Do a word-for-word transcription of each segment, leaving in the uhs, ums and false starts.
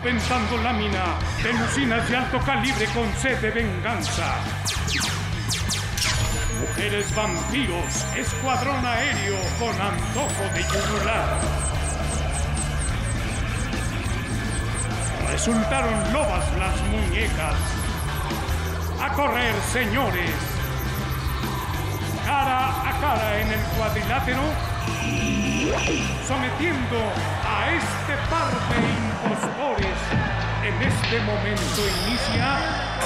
solventando lámina de lucinas de alto calibre con sed de venganza. Mujeres vampiros, escuadrón aéreo con antojo de yugular. Resultaron lobas las muñecas. A correr, señores. Cara a cara en el cuadrilátero, sometiendo a este par de impostores. En este momento inicia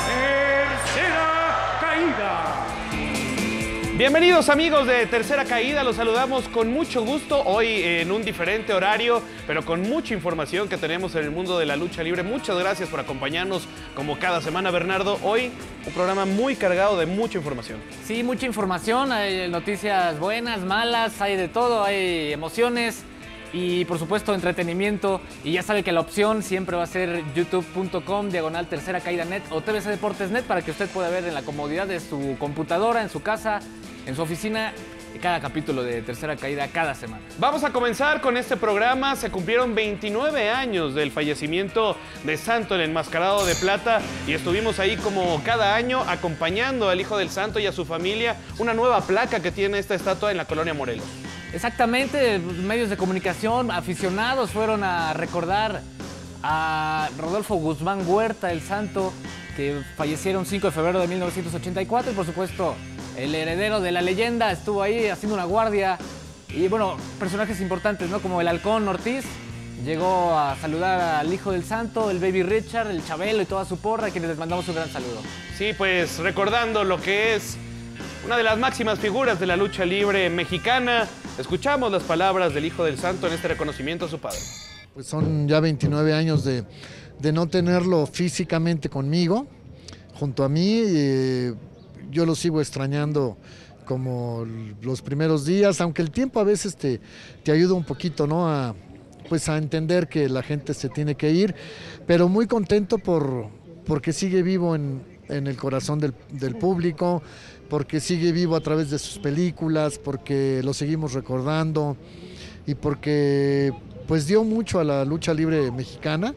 Tercera Caída. Bienvenidos amigos de Tercera Caída, los saludamos con mucho gusto, hoy en un diferente horario, pero con mucha información que tenemos en el mundo de la lucha libre. Muchas gracias por acompañarnos como cada semana, Bernardo. Hoy un programa muy cargado de mucha información. Sí, mucha información, hay noticias buenas, malas, hay de todo, hay emociones y por supuesto entretenimiento. Y ya sabe que la opción siempre va a ser youtube punto com diagonal Tercera Caída net o T V C Deportes net para que usted pueda ver en la comodidad de su computadora, en su casa, en su oficina, cada capítulo de Tercera Caída cada semana. Vamos a comenzar con este programa. Se cumplieron veintinueve años del fallecimiento de Santo, el Enmascarado de Plata, y estuvimos ahí como cada año acompañando al Hijo del Santo y a su familia. Una nueva placa que tiene esta estatua en la colonia Morelos. Exactamente, medios de comunicación, aficionados fueron a recordar a Rodolfo Guzmán Huerta, el Santo, que fallecieron cinco de febrero de mil novecientos ochenta y cuatro, y por supuesto el heredero de la leyenda estuvo ahí haciendo una guardia. Y bueno, personajes importantes, ¿no? Como el Halcón Ortiz, llegó a saludar al Hijo del Santo, el Baby Richard, el Chabelo y toda su porra, a quienes les mandamos un gran saludo. Sí, pues recordando lo que es una de las máximas figuras de la lucha libre mexicana, escuchamos las palabras del Hijo del Santo en este reconocimiento a su padre. Pues son ya veintinueve años de, de no tenerlo físicamente conmigo, junto a mí. Eh, yo lo sigo extrañando como los primeros días, aunque el tiempo a veces te, te ayuda un poquito, ¿no? A, pues a entender que la gente se tiene que ir, pero muy contento por, porque sigue vivo en, en el corazón del, del público, porque sigue vivo a través de sus películas, porque lo seguimos recordando y porque pues dio mucho a la lucha libre mexicana.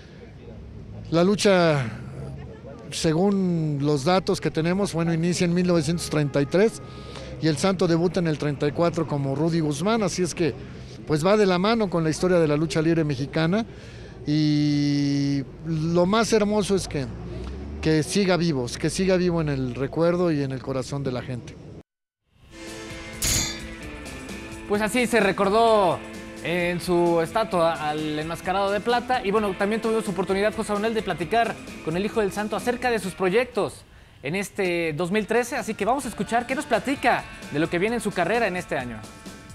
La lucha, según los datos que tenemos, bueno, inicia en mil novecientos treinta y tres y el Santo debuta en el treinta y cuatro como Rudy Guzmán, así es que pues va de la mano con la historia de la lucha libre mexicana, y lo más hermoso es que que siga vivo, que siga vivo en el recuerdo y en el corazón de la gente. Pues así se recordó en su estatua al Enmascarado de Plata. Y bueno, también tuvimos oportunidad, José Manuel, de platicar con el Hijo del Santo acerca de sus proyectos en este dos mil trece. Así que vamos a escuchar qué nos platica de lo que viene en su carrera en este año.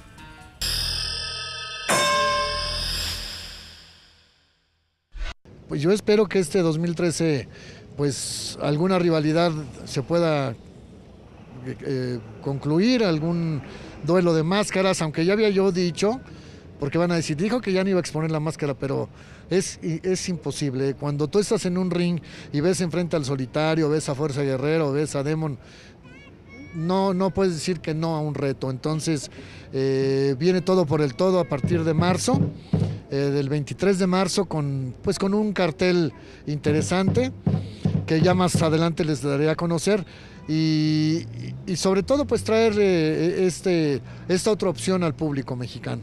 Pues yo espero que este dos mil trece, pues alguna rivalidad se pueda eh, concluir, algún duelo de máscaras, aunque ya había yo dicho, porque van a decir, dijo que ya no iba a exponer la máscara, pero es, es imposible. Cuando tú estás en un ring y ves enfrente al Solitario, ves a Fuerza Guerrero, ves a Demon, no, no puedes decir que no a un reto. Entonces eh, viene todo por el todo a partir de marzo, eh, del veintitrés de marzo, con, pues, con un cartel interesante que ya más adelante les daré a conocer, y, y sobre todo pues traer eh, este, esta otra opción al público mexicano.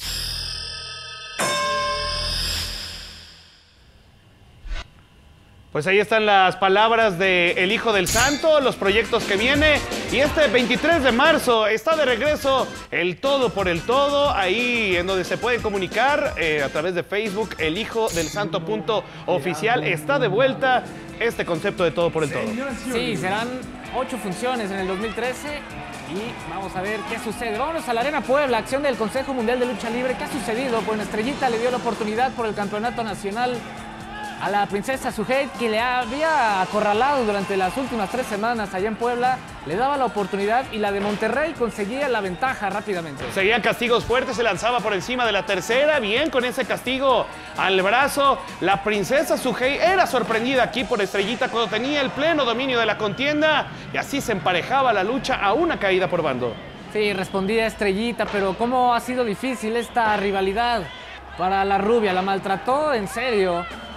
Pues ahí están las palabras del Hijo del Santo, los proyectos que viene. Y este veintitrés de marzo está de regreso el Todo por el Todo, ahí en donde se pueden comunicar eh, a través de Facebook, el Hijo del Santo punto oficial. Está de vuelta este concepto de Todo por el Todo. Sí, serán ocho funciones en el dos mil trece y vamos a ver qué sucede. Vámonos a la Arena Puebla, acción del Consejo Mundial de Lucha Libre. ¿Qué ha sucedido? Pues Estrellita le dio la oportunidad por el campeonato nacional a la princesa Sujei, que le había acorralado durante las últimas tres semanas allá en Puebla. Le daba la oportunidad y la de Monterrey conseguía la ventaja rápidamente. Seguían castigos fuertes, se lanzaba por encima de la tercera, bien con ese castigo al brazo. La princesa Sujei era sorprendida aquí por Estrellita cuando tenía el pleno dominio de la contienda, y así se emparejaba la lucha a una caída por bando. Sí, respondía Estrellita, pero cómo ha sido difícil esta rivalidad para la rubia. La maltrató en serio.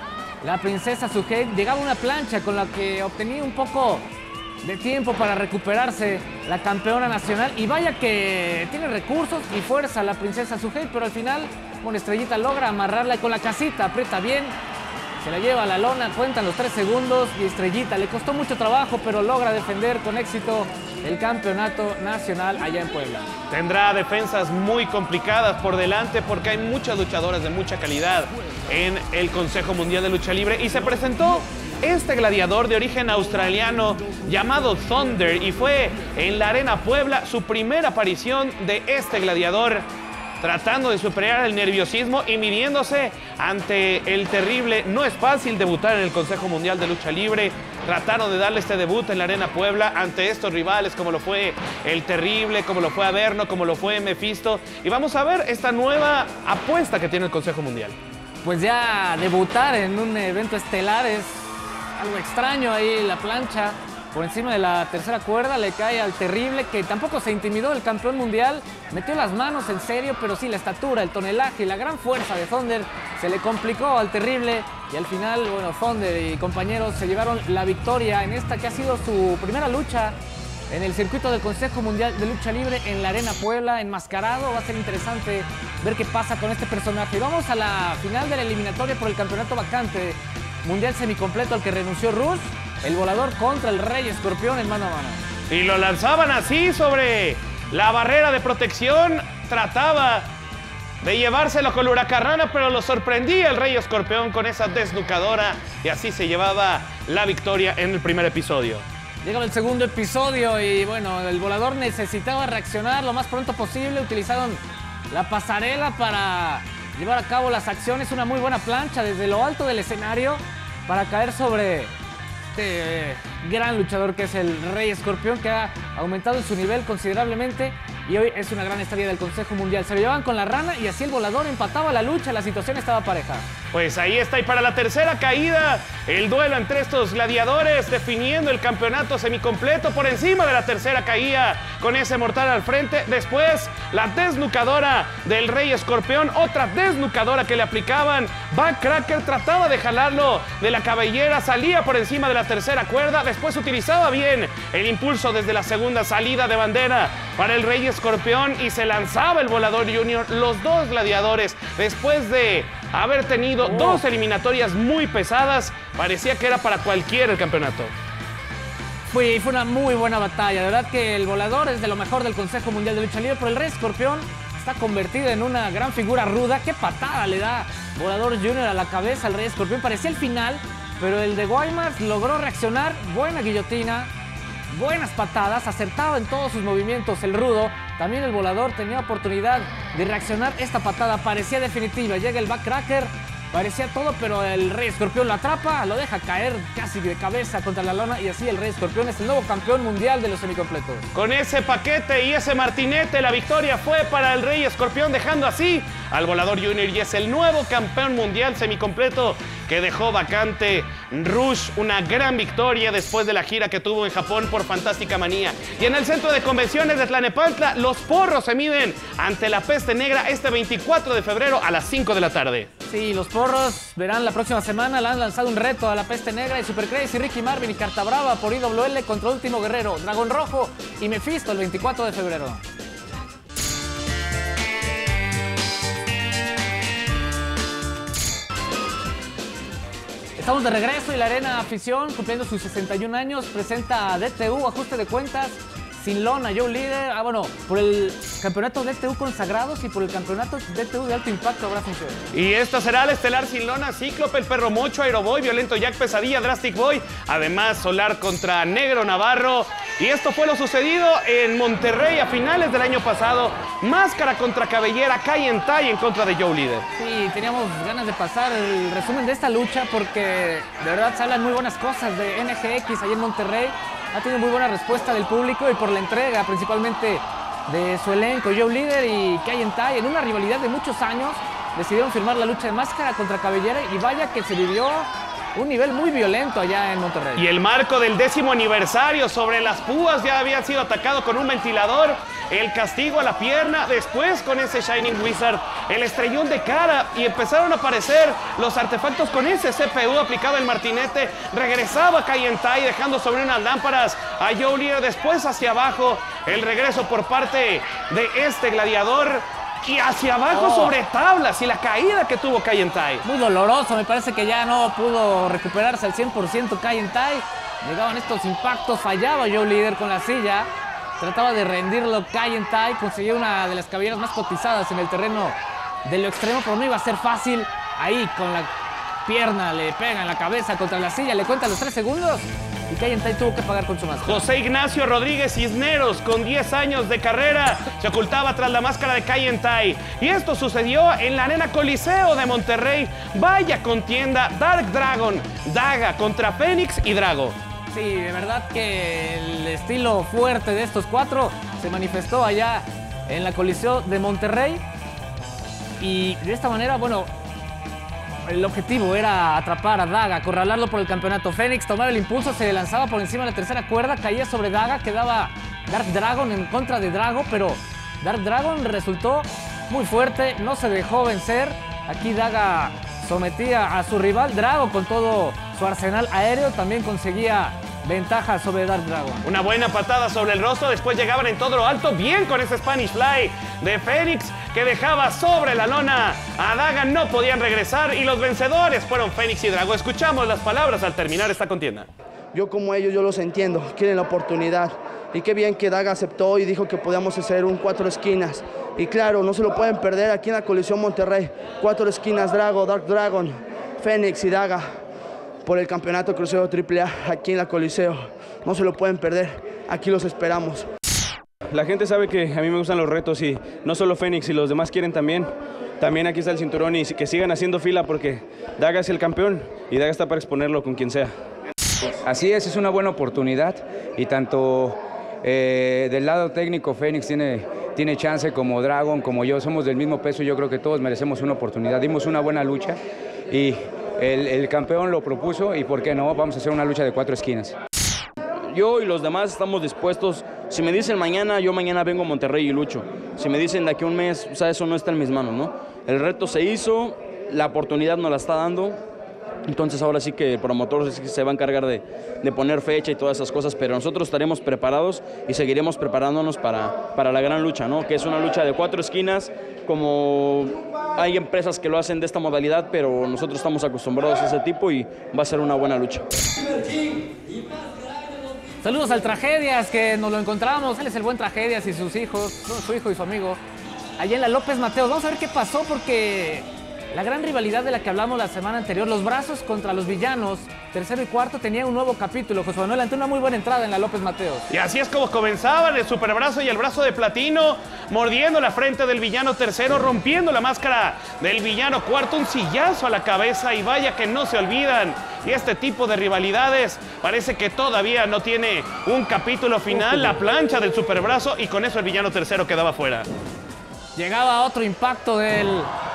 la princesa Sujei llegaba a una plancha con la que obtenía un poco de tiempo para recuperarse la campeona nacional. Y vaya que tiene recursos y fuerza la princesa Sujei, pero al final, bueno, Estrellita logra amarrarla con la casita, aprieta bien, se la lleva a la lona, cuentan los tres segundos y Estrellita le costó mucho trabajo, pero logra defender con éxito el campeonato nacional allá en Puebla. Tendrá defensas muy complicadas por delante porque hay muchas luchadoras de mucha calidad en el Consejo Mundial de Lucha Libre y se presentó este gladiador de origen australiano llamado Thunder y fue en la Arena Puebla su primera aparición de este gladiador, tratando de superar el nerviosismo y midiéndose ante el terrible. No es fácil debutar en el Consejo Mundial de Lucha Libre. Trataron de darle este debut en la Arena Puebla ante estos rivales como lo fue el Terrible, como lo fue Averno, como lo fue Mephisto. Y vamos a ver esta nueva apuesta que tiene el Consejo Mundial. Pues ya debutar en un evento estelar es algo extraño ahí, la plancha por encima de la tercera cuerda le cae al Terrible, que tampoco se intimidó, el campeón mundial metió las manos en serio, pero sí la estatura, el tonelaje y la gran fuerza de Thunder se le complicó al Terrible y al final, bueno, Thunder y compañeros se llevaron la victoria en esta que ha sido su primera lucha en el circuito del Consejo Mundial de Lucha Libre en la Arena Puebla, enmascarado. Va a ser interesante ver qué pasa con este personaje. Y vamos a la final de la eliminatoria por el campeonato vacante mundial semicompleto al que renunció Rush. El volador contra el Rey Escorpión en mano a mano. Y lo lanzaban así sobre la barrera de protección. Trataba de llevárselo con la huracarrana, pero lo sorprendía el Rey Escorpión con esa desnucadora. Y así se llevaba la victoria en el primer episodio. Llega el segundo episodio y bueno, el volador necesitaba reaccionar lo más pronto posible. Utilizaron la pasarela para llevar a cabo las acciones. Una muy buena plancha desde lo alto del escenario para caer sobre este eh, gran luchador que es el Rey Escorpión, que ha aumentado en su nivel considerablemente y hoy es una gran estrella del Consejo Mundial. Se lo llevaban con la rana y así el volador empataba la lucha, la situación estaba pareja. Pues ahí está, y para la tercera caída, el duelo entre estos gladiadores definiendo el campeonato semicompleto por encima de la tercera caída con ese mortal al frente. Después, la desnucadora del Rey Escorpión, otra desnucadora que le aplicaban. Backcracker trataba de jalarlo de la cabellera, salía por encima de la tercera cuerda. Después utilizaba bien el impulso desde la segunda salida de bandera para el Rey Escorpión y se lanzaba el Volador Junior. Los dos gladiadores, después de haber tenido oh. dos eliminatorias muy pesadas, parecía que era para cualquiera el campeonato. Fue, fue una muy buena batalla. De verdad que el volador es de lo mejor del Consejo Mundial de Lucha Libre, pero el Rey Escorpión está convertido en una gran figura ruda. ¡Qué patada le da Volador Junior a la cabeza al Rey Escorpión! Parecía el final, pero el de Guaymas logró reaccionar. Buena guillotina, buenas patadas, acertaba en todos sus movimientos el rudo. También el volador tenía oportunidad de reaccionar. Esta patada parecía definitiva. Llega el backcracker, parecía todo, pero el Rey Escorpión lo atrapa, lo deja caer casi de cabeza contra la lona y así el Rey Escorpión es el nuevo campeón mundial de los semicompletos. Con ese paquete y ese martinete, la victoria fue para el Rey Escorpión, dejando así al Volador Junior y es el nuevo campeón mundial semicompleto que dejó vacante Rush. Una gran victoria después de la gira que tuvo en Japón por Fantástica Manía. Y en el centro de convenciones de Tlalnepantla, los porros se miden ante la Peste Negra este veinticuatro de febrero a las cinco de la tarde. Sí, los porros verán la próxima semana, le han lanzado un reto a la Peste Negra y Super Crazy, Ricky Marvin y Carta Brava por I W L contra Último Guerrero, Dragón Rojo y Mephisto el veinticuatro de febrero. Estamos de regreso y la Arena Afición, cumpliendo sus sesenta y un años, presenta a D T U, ajuste de cuentas, sin lona, Joe Líder. Ah, bueno, por el campeonato D T U consagrados y por el campeonato D T U de alto impacto habrá función. Y esta será la estelar sin lona, Cíclope, el Perro Mocho, Aeroboy, Violento Jack, Pesadilla, Drastic Boy. Además, Solar contra Negro Navarro. Y esto fue lo sucedido en Monterrey a finales del año pasado. Máscara contra Cabellera, Kai en Tai en contra de Joe Líder. Sí, teníamos ganas de pasar el resumen de esta lucha porque de verdad se hablan muy buenas cosas de N G X allá en Monterrey. Ha tenido muy buena respuesta del público y por la entrega principalmente de su elenco, Joe Líder y Kai en Tai, en una rivalidad de muchos años, decidieron firmar la lucha de Máscara contra Cabellera y vaya que se vivió un nivel muy violento allá en Monterrey. Y el marco del décimo aniversario sobre las púas ya había sido atacado con un ventilador, el castigo a la pierna, después con ese Shining Wizard el estrellón de cara y empezaron a aparecer los artefactos con ese C P U. Aplicaba el martinete, regresaba Kaientai dejando sobre unas lámparas a Joe Líder. Después hacia abajo, el regreso por parte de este gladiador. Y hacia abajo oh. sobre tablas y la caída que tuvo Kaientai. Muy doloroso, me parece que ya no pudo recuperarse al cien por ciento Kaientai. Llegaban estos impactos, fallaba Joe Líder con la silla. Trataba de rendirlo Kaientai, consiguió una de las cabelleras más cotizadas en el terreno de lo extremo, pero no iba a ser fácil. Ahí con la pierna le pega en la cabeza contra la silla, le cuenta los tres segundos. Y Kaientai tuvo que pagar con su máscara. José Ignacio Rodríguez Cisneros, con diez años de carrera, se ocultaba tras la máscara de Kaientai. Y esto sucedió en la Arena Coliseo de Monterrey. Vaya contienda, Dark Dragon, Daga contra Fénix y Drago. Sí, de verdad que el estilo fuerte de estos cuatro se manifestó allá en la Coliseo de Monterrey. Y de esta manera, bueno, el objetivo era atrapar a Daga, acorralarlo por el campeonato. Fénix tomaba el impulso, se lanzaba por encima de la tercera cuerda, caía sobre Daga, quedaba Dark Dragon en contra de Drago, pero Dark Dragon resultó muy fuerte, no se dejó vencer. Aquí Daga sometía a su rival. Drago, con todo su arsenal aéreo, también conseguía ventaja sobre Dark Dragon. Una buena patada sobre el rostro, después llegaban en todo lo alto, bien con ese Spanish Fly de Fénix, que dejaba sobre la lona a Daga. No podían regresar y los vencedores fueron Fénix y Drago. Escuchamos las palabras al terminar esta contienda. Yo como ellos, yo los entiendo, quieren la oportunidad. Y qué bien que Daga aceptó y dijo que podíamos hacer un cuatro esquinas. Y claro, no se lo pueden perder aquí en la Coliseo Monterrey. Cuatro esquinas, Drago, Dark Dragon, Fénix y Daga por el campeonato crucero triple A aquí en la Coliseo. No se lo pueden perder, aquí los esperamos. La gente sabe que a mí me gustan los retos y no solo Fénix, y los demás quieren también. También aquí está el cinturón y que sigan haciendo fila porque Daga es el campeón y Daga está para exponerlo con quien sea. Así es, es una buena oportunidad y tanto eh, del lado técnico Fénix tiene, tiene chance, como Dragon, como yo, somos del mismo peso y yo creo que todos merecemos una oportunidad. Dimos una buena lucha y el, el campeón lo propuso y por qué no, vamos a hacer una lucha de cuatro esquinas. Yo y los demás estamos dispuestos. Si me dicen mañana, yo mañana vengo a Monterrey y lucho. Si me dicen de aquí a un mes, o sea, eso no está en mis manos, ¿no? El reto se hizo, la oportunidad nos la está dando. Entonces ahora sí que el promotor se va a encargar de, de poner fecha y todas esas cosas, pero nosotros estaremos preparados y seguiremos preparándonos para, para la gran lucha, ¿no? Que es una lucha de cuatro esquinas, como hay empresas que lo hacen de esta modalidad, pero nosotros estamos acostumbrados a ese tipo y va a ser una buena lucha. Saludos al Tragedias, que nos lo encontramos. Él es el buen Tragedias y sus hijos, su hijo y su amigo, allá en la López Mateos. Vamos a ver qué pasó, porque la gran rivalidad de la que hablamos la semana anterior, los brazos contra los villanos, tercero y cuarto, tenía un nuevo capítulo. José Manuel, ante una muy buena entrada en la López Mateos. Y así es como comenzaban el superbrazo y el brazo de platino, mordiendo la frente del villano tercero, rompiendo la máscara del villano cuarto, un sillazo a la cabeza, y vaya que no se olvidan. Y este tipo de rivalidades parece que todavía no tiene un capítulo final, la plancha del superbrazo, y con eso el villano tercero quedaba fuera. Llegaba otro impacto del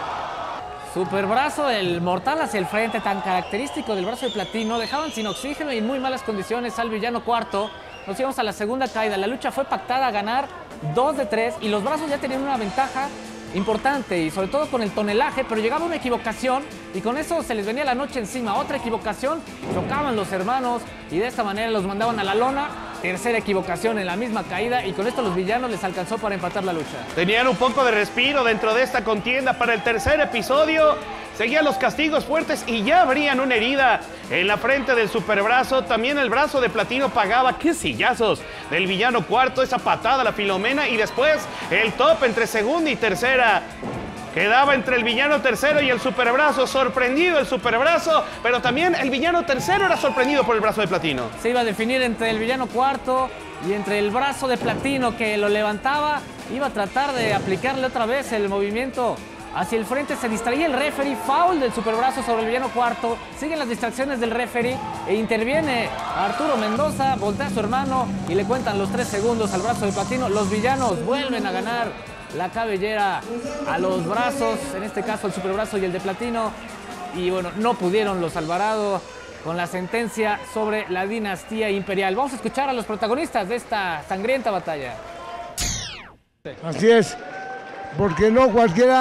superbrazo, el mortal hacia el frente, tan característico del brazo de platino. Dejaban sin oxígeno y en muy malas condiciones al villano cuarto. Nos íbamos a la segunda caída. La lucha fue pactada a ganar dos de tres y los brazos ya tenían una ventaja importante, y sobre todo con el tonelaje, pero llegaba una equivocación y con eso se les venía la noche encima. Otra equivocación, chocaban los hermanos y de esta manera los mandaban a la lona. Tercera equivocación en la misma caída y con esto los villanos les alcanzó para empatar la lucha. Tenían un poco de respiro dentro de esta contienda para el tercer episodio. Seguían los castigos fuertes y ya abrían una herida en la frente del superbrazo. También el brazo de platino pagaba. ¡Qué sillazos del villano cuarto! Esa patada a la Filomena y después el top entre segunda y tercera. Quedaba entre el villano tercero y el superbrazo. Sorprendido el superbrazo, pero también el villano tercero era sorprendido por el brazo de platino. Se iba a definir entre el villano cuarto y entre el brazo de platino, que lo levantaba. Iba a tratar de aplicarle otra vez el movimiento hacia el frente. Se distraía el referee, foul del superbrazo sobre el villano cuarto. Siguen las distracciones del referee e interviene Arturo Mendoza, voltea a su hermano y le cuentan los tres segundos al brazo de platino. Los villanos vuelven a ganar la cabellera a los brazos, en este caso el superbrazo y el de platino, y bueno, no pudieron los Alvarado con la sentencia sobre la dinastía imperial. Vamos a escuchar a los protagonistas de esta sangrienta batalla. Así es, porque no cualquiera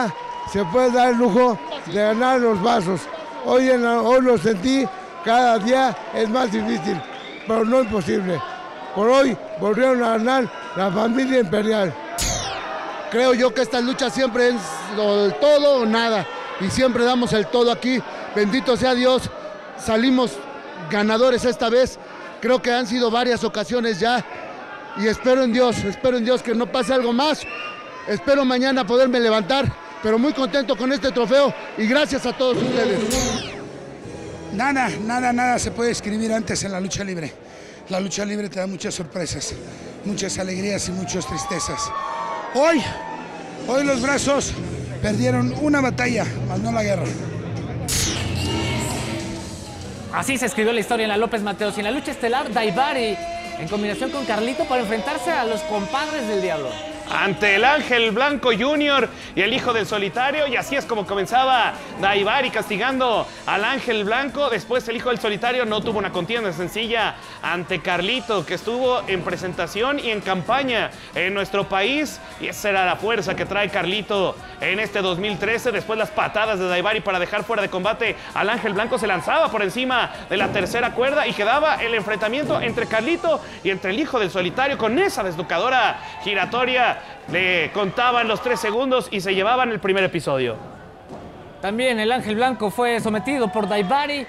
se puede dar el lujo de ganar los vasos. Hoy, en la, hoy lo sentí, cada día es más difícil, pero no imposible. Por hoy volvieron a ganar la familia imperial. Creo yo que esta lucha siempre es lo, todo o nada, y siempre damos el todo aquí. Bendito sea Dios, salimos ganadores esta vez. Creo que han sido varias ocasiones ya, y espero en Dios, espero en Dios que no pase algo más. Espero mañana poderme levantar, pero muy contento con este trofeo, y gracias a todos ustedes. Nada, nada, nada se puede escribir antes en la lucha libre. La lucha libre te da muchas sorpresas, muchas alegrías y muchas tristezas. Hoy, hoy los brazos perdieron una batalla, más no la guerra. Así se escribió la historia en la López Mateos. Y en la lucha estelar, Daivari, en combinación con Carlito, para enfrentarse a los compadres del Diablo. Ante el Ángel Blanco junior y el Hijo del Solitario, y así es como comenzaba Daivari castigando al Ángel Blanco. Después el Hijo del Solitario no tuvo una contienda sencilla ante Carlito, que estuvo en presentación y en campaña en nuestro país, y esa era la fuerza que trae Carlito en este dos mil trece. Después las patadas de Daivari para dejar fuera de combate al Ángel Blanco, se lanzaba por encima de la tercera cuerda y quedaba el enfrentamiento entre Carlito y entre el Hijo del Solitario. Con esa desnucadora giratoria le contaban los tres segundos y se llevaban el primer episodio. También el Ángel Blanco fue sometido por Daivari.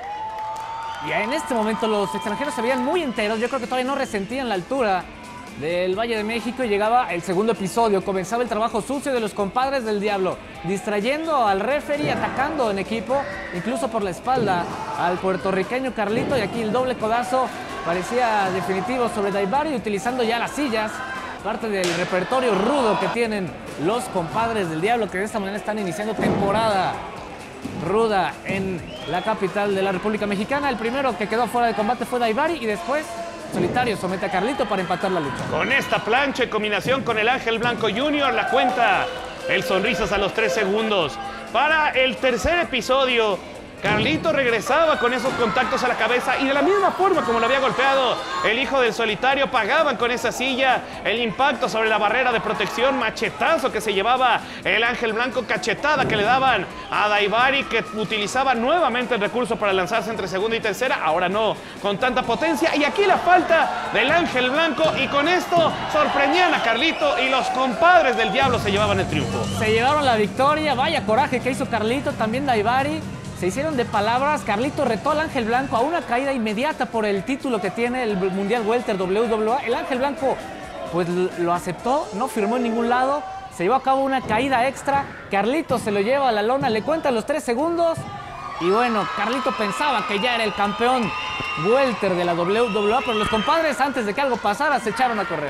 Y en este momento los extranjeros se veían muy enteros. Yo creo que todavía no resentían la altura del Valle de México, y llegaba el segundo episodio. Comenzaba el trabajo sucio de los compadres del Diablo, distrayendo al referee, atacando en equipo, incluso por la espalda al puertorriqueño Carlito. Y aquí el doble codazo parecía definitivo sobre Daivari, utilizando ya las sillas, parte del repertorio rudo que tienen los compadres del Diablo, que de esta manera están iniciando temporada ruda en la capital de la República Mexicana. El primero que quedó fuera de combate fue Daivari, y después Solitario somete a Carlito para empatar la lucha. Con esta plancha en combinación con el Ángel Blanco junior, la cuenta el sonrisas a los tres segundos. Para el tercer episodio, Carlito regresaba con esos contactos a la cabeza, y de la misma forma como lo había golpeado el Hijo del Solitario, pagaban con esa silla el impacto sobre la barrera de protección, machetazo que se llevaba el Ángel Blanco, cachetada que le daban a Daivari, que utilizaba nuevamente el recurso para lanzarse entre segunda y tercera, ahora no con tanta potencia. Y aquí la falta del Ángel Blanco, y con esto sorprendían a Carlito, y los compadres del Diablo se llevaban el triunfo. Se llevaron la victoria. Vaya coraje que hizo Carlito, también Daivari. Se hicieron de palabras. Carlito retó al Ángel Blanco a una caída inmediata por el título que tiene el Mundial Welter doble u doble u E. El Ángel Blanco pues lo aceptó, no firmó en ningún lado. Se llevó a cabo una caída extra. Carlito se lo lleva a la lona, le cuentan los tres segundos. Y bueno, Carlito pensaba que ya era el campeón Welter de la doble u doble u E, pero los compadres, antes de que algo pasara, se echaron a correr.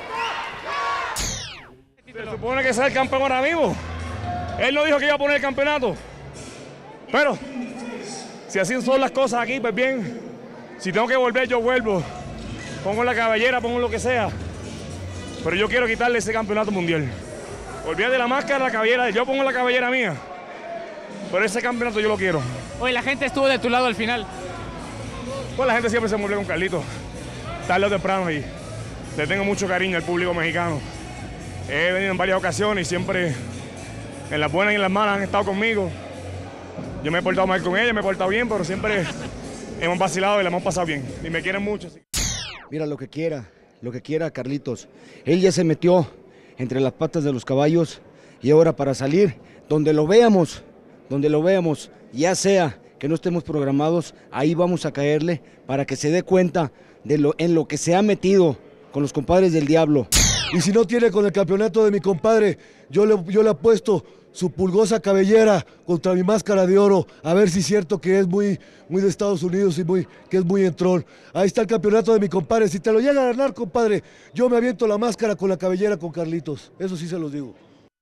Se supone que es el campeón ahora mismo. Él no dijo que iba a poner el campeonato. Pero, si así son las cosas aquí, pues bien, si tengo que volver, yo vuelvo. Pongo la cabellera, pongo lo que sea. Pero yo quiero quitarle ese campeonato mundial. Olvídate de la máscara, la cabellera, yo pongo la cabellera mía. Pero ese campeonato yo lo quiero. Oye, la gente estuvo de tu lado al final. Pues la gente siempre se mueve con Carlito, tarde o temprano, y le tengo mucho cariño al público mexicano. He venido en varias ocasiones y siempre, en las buenas y en las malas, han estado conmigo. Yo me he portado mal con ella, me he portado bien, pero siempre hemos vacilado y la hemos pasado bien. Y me quieren mucho. Así. Mira, lo que quiera, lo que quiera Carlitos. Él ya se metió entre las patas de los caballos, y ahora para salir, donde lo veamos, donde lo veamos, ya sea que no estemos programados, ahí vamos a caerle para que se dé cuenta de lo, en lo que se ha metido con los compadres del Diablo. Y si no tiene con el campeonato de mi compadre, yo le, yo le apuesto su pulgosa cabellera contra mi máscara de oro, a ver si es cierto que es muy, muy de Estados Unidos y muy, que es muy entrón. Ahí está el campeonato de mi compadre. Si te lo llega a ganar, compadre, yo me aviento la máscara con la cabellera con Carlitos. Eso sí se los digo.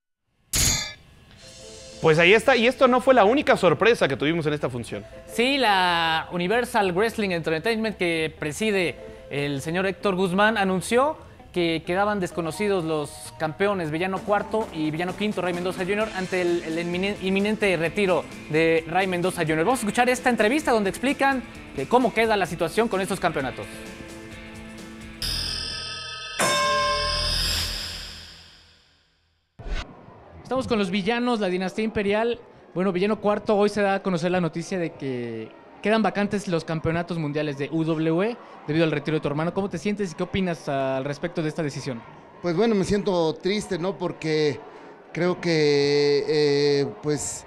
Pues ahí está, y esto no fue la única sorpresa que tuvimos en esta función. Sí, la Universal Wrestling Entertainment, que preside el señor Héctor Guzmán, anunció que quedaban desconocidos los campeones Villano Cuarto y Villano Quinto, Ray Mendoza junior, ante el, el inminente retiro de Ray Mendoza junior Vamos a escuchar esta entrevista donde explican de cómo queda la situación con estos campeonatos. Estamos con los villanos, la dinastía imperial. Bueno, villano cuarto, hoy se da a conocer la noticia de que quedan vacantes los campeonatos mundiales de U W E debido al retiro de tu hermano. ¿Cómo te sientes y qué opinas al respecto de esta decisión? Pues bueno, me siento triste, ¿no? Porque creo que eh, pues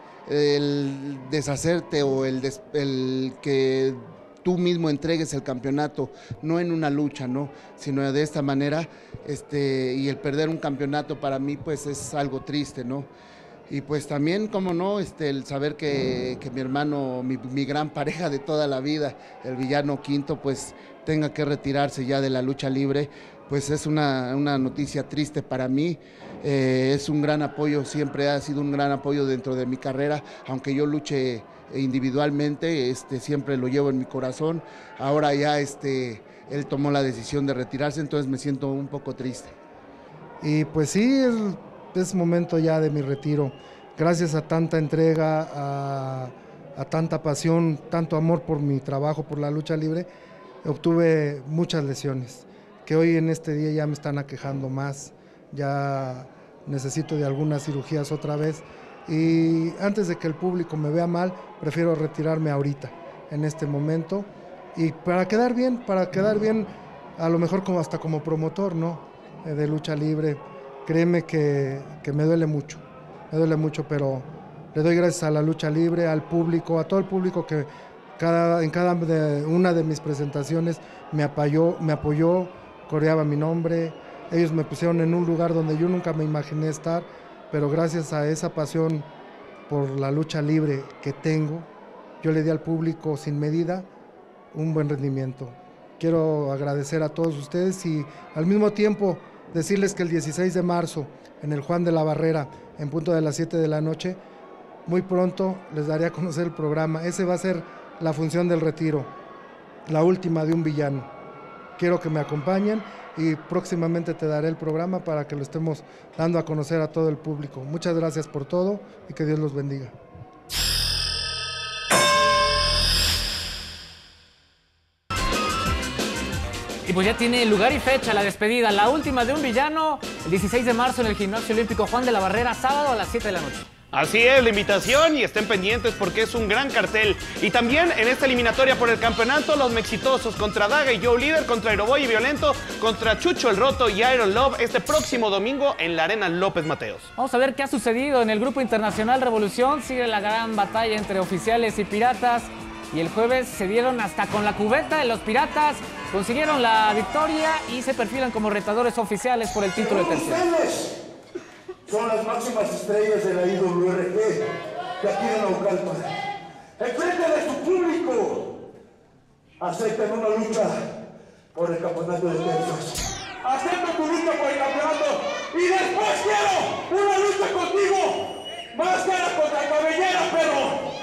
el deshacerte o el, des, el que tú mismo entregues el campeonato, no en una lucha, ¿no? Sino de esta manera, este, y el perder un campeonato para mí pues es algo triste, ¿no? Y pues también, como no, este, el saber que, que mi hermano, mi, mi gran pareja de toda la vida, el villano quinto, pues tenga que retirarse ya de la lucha libre, pues es una, una noticia triste para mí. Eh, es un gran apoyo, siempre ha sido un gran apoyo dentro de mi carrera, aunque yo luche individualmente, este, siempre lo llevo en mi corazón. Ahora ya este, él tomó la decisión de retirarse, entonces me siento un poco triste. Y pues sí, es, es momento ya de mi retiro. Gracias a tanta entrega, a, a tanta pasión, tanto amor por mi trabajo, por la lucha libre, obtuve muchas lesiones, que hoy en este día ya me están aquejando más, ya necesito de algunas cirugías otra vez. Y antes de que el público me vea mal, prefiero retirarme ahorita, en este momento, y para quedar bien, para quedar bien, a lo mejor como hasta como promotor, ¿no? Eh, de lucha libre. Créeme que, que me duele mucho, me duele mucho, pero le doy gracias a la lucha libre, al público, a todo el público que cada, en cada de, una de mis presentaciones me apoyó, me apoyó, coreaba mi nombre, ellos me pusieron en un lugar donde yo nunca me imaginé estar, pero gracias a esa pasión por la lucha libre que tengo, yo le di al público sin medida un buen rendimiento. Quiero agradecer a todos ustedes y al mismo tiempo decirles que el dieciséis de marzo en el Juan de la Barrera, en punto de las siete de la noche, muy pronto les daré a conocer el programa. Ese va a ser la función del retiro, la última de un villano. Quiero que me acompañen y próximamente te daré el programa para que lo estemos dando a conocer a todo el público. Muchas gracias por todo y que Dios los bendiga. Y pues ya tiene lugar y fecha la despedida, la última de un villano, el dieciséis de marzo en el Gimnasio Olímpico Juan de la Barrera, sábado a las siete de la noche. Así es, la invitación y estén pendientes porque es un gran cartel. Y también en esta eliminatoria por el campeonato, los Mexitosos contra Daga y Joe Líder, contra Aeroboy y Violento, contra Chucho el Roto y Iron Love este próximo domingo en la Arena López Mateos. Vamos a ver qué ha sucedido en el Grupo Internacional Revolución. Sigue la gran batalla entre oficiales y piratas. Y el jueves se dieron hasta con la cubeta de los piratas, consiguieron la victoria y se perfilan como retadores oficiales por el título de tercero. Son las máximas estrellas de la I W R G que aquí en Naucalpan, enfrente de su público, aceptan una lucha por el campeonato de tercios. Acepto tu lucha por el campeonato y después quiero una lucha contigo, máscara contra cabellera, perro.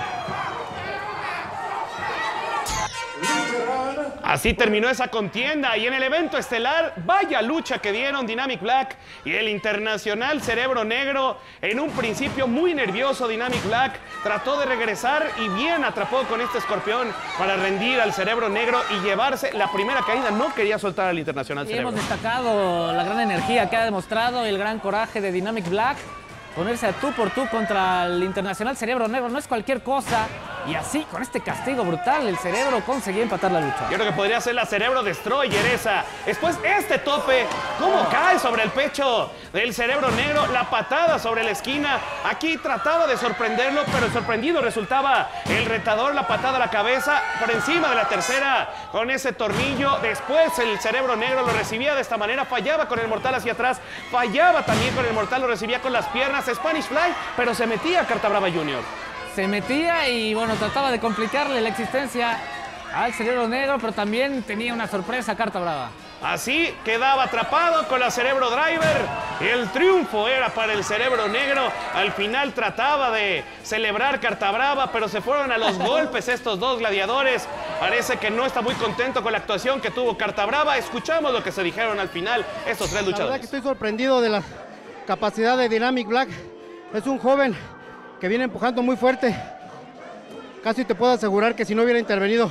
Así terminó esa contienda y en el evento estelar, vaya lucha que dieron Dynamic Black y el internacional Cerebro Negro. En un principio muy nervioso, Dynamic Black trató de regresar y bien atrapó con este escorpión para rendir al Cerebro Negro y llevarse la primera caída. No quería soltar al internacional Y Cerebro. hemos destacado la gran energía que ha demostrado, el gran coraje de Dynamic Black. Ponerse a tú por tú contra el internacional Cerebro Negro no es cualquier cosa. Y así, con este castigo brutal, el Cerebro conseguía empatar la lucha. Yo creo que podría ser la Cerebro Destroyer esa. Después este tope, cómo oh. cae sobre el pecho del Cerebro Negro, la patada sobre la esquina. Aquí trataba de sorprenderlo, pero el sorprendido resultaba el retador, la patada a la cabeza por encima de la tercera con ese tornillo. Después el Cerebro Negro lo recibía de esta manera, fallaba con el mortal hacia atrás, fallaba también con el mortal, lo recibía con las piernas, Spanish Fly, pero se metía a Carta Brava Junior Se metía y bueno, trataba de complicarle la existencia al Cerebro Negro, pero también tenía una sorpresa Carta Brava. Así quedaba atrapado con la Cerebro Driver. El triunfo era para el Cerebro Negro. Al final trataba de celebrar Carta Brava, pero se fueron a los golpes estos dos gladiadores. Parece que no está muy contento con la actuación que tuvo Carta Brava. Escuchamos lo que se dijeron al final estos tres luchadores. La verdad que estoy sorprendido de la capacidad de Dynamic Black. Es un joven que viene empujando muy fuerte. Casi te puedo asegurar que si no hubiera intervenido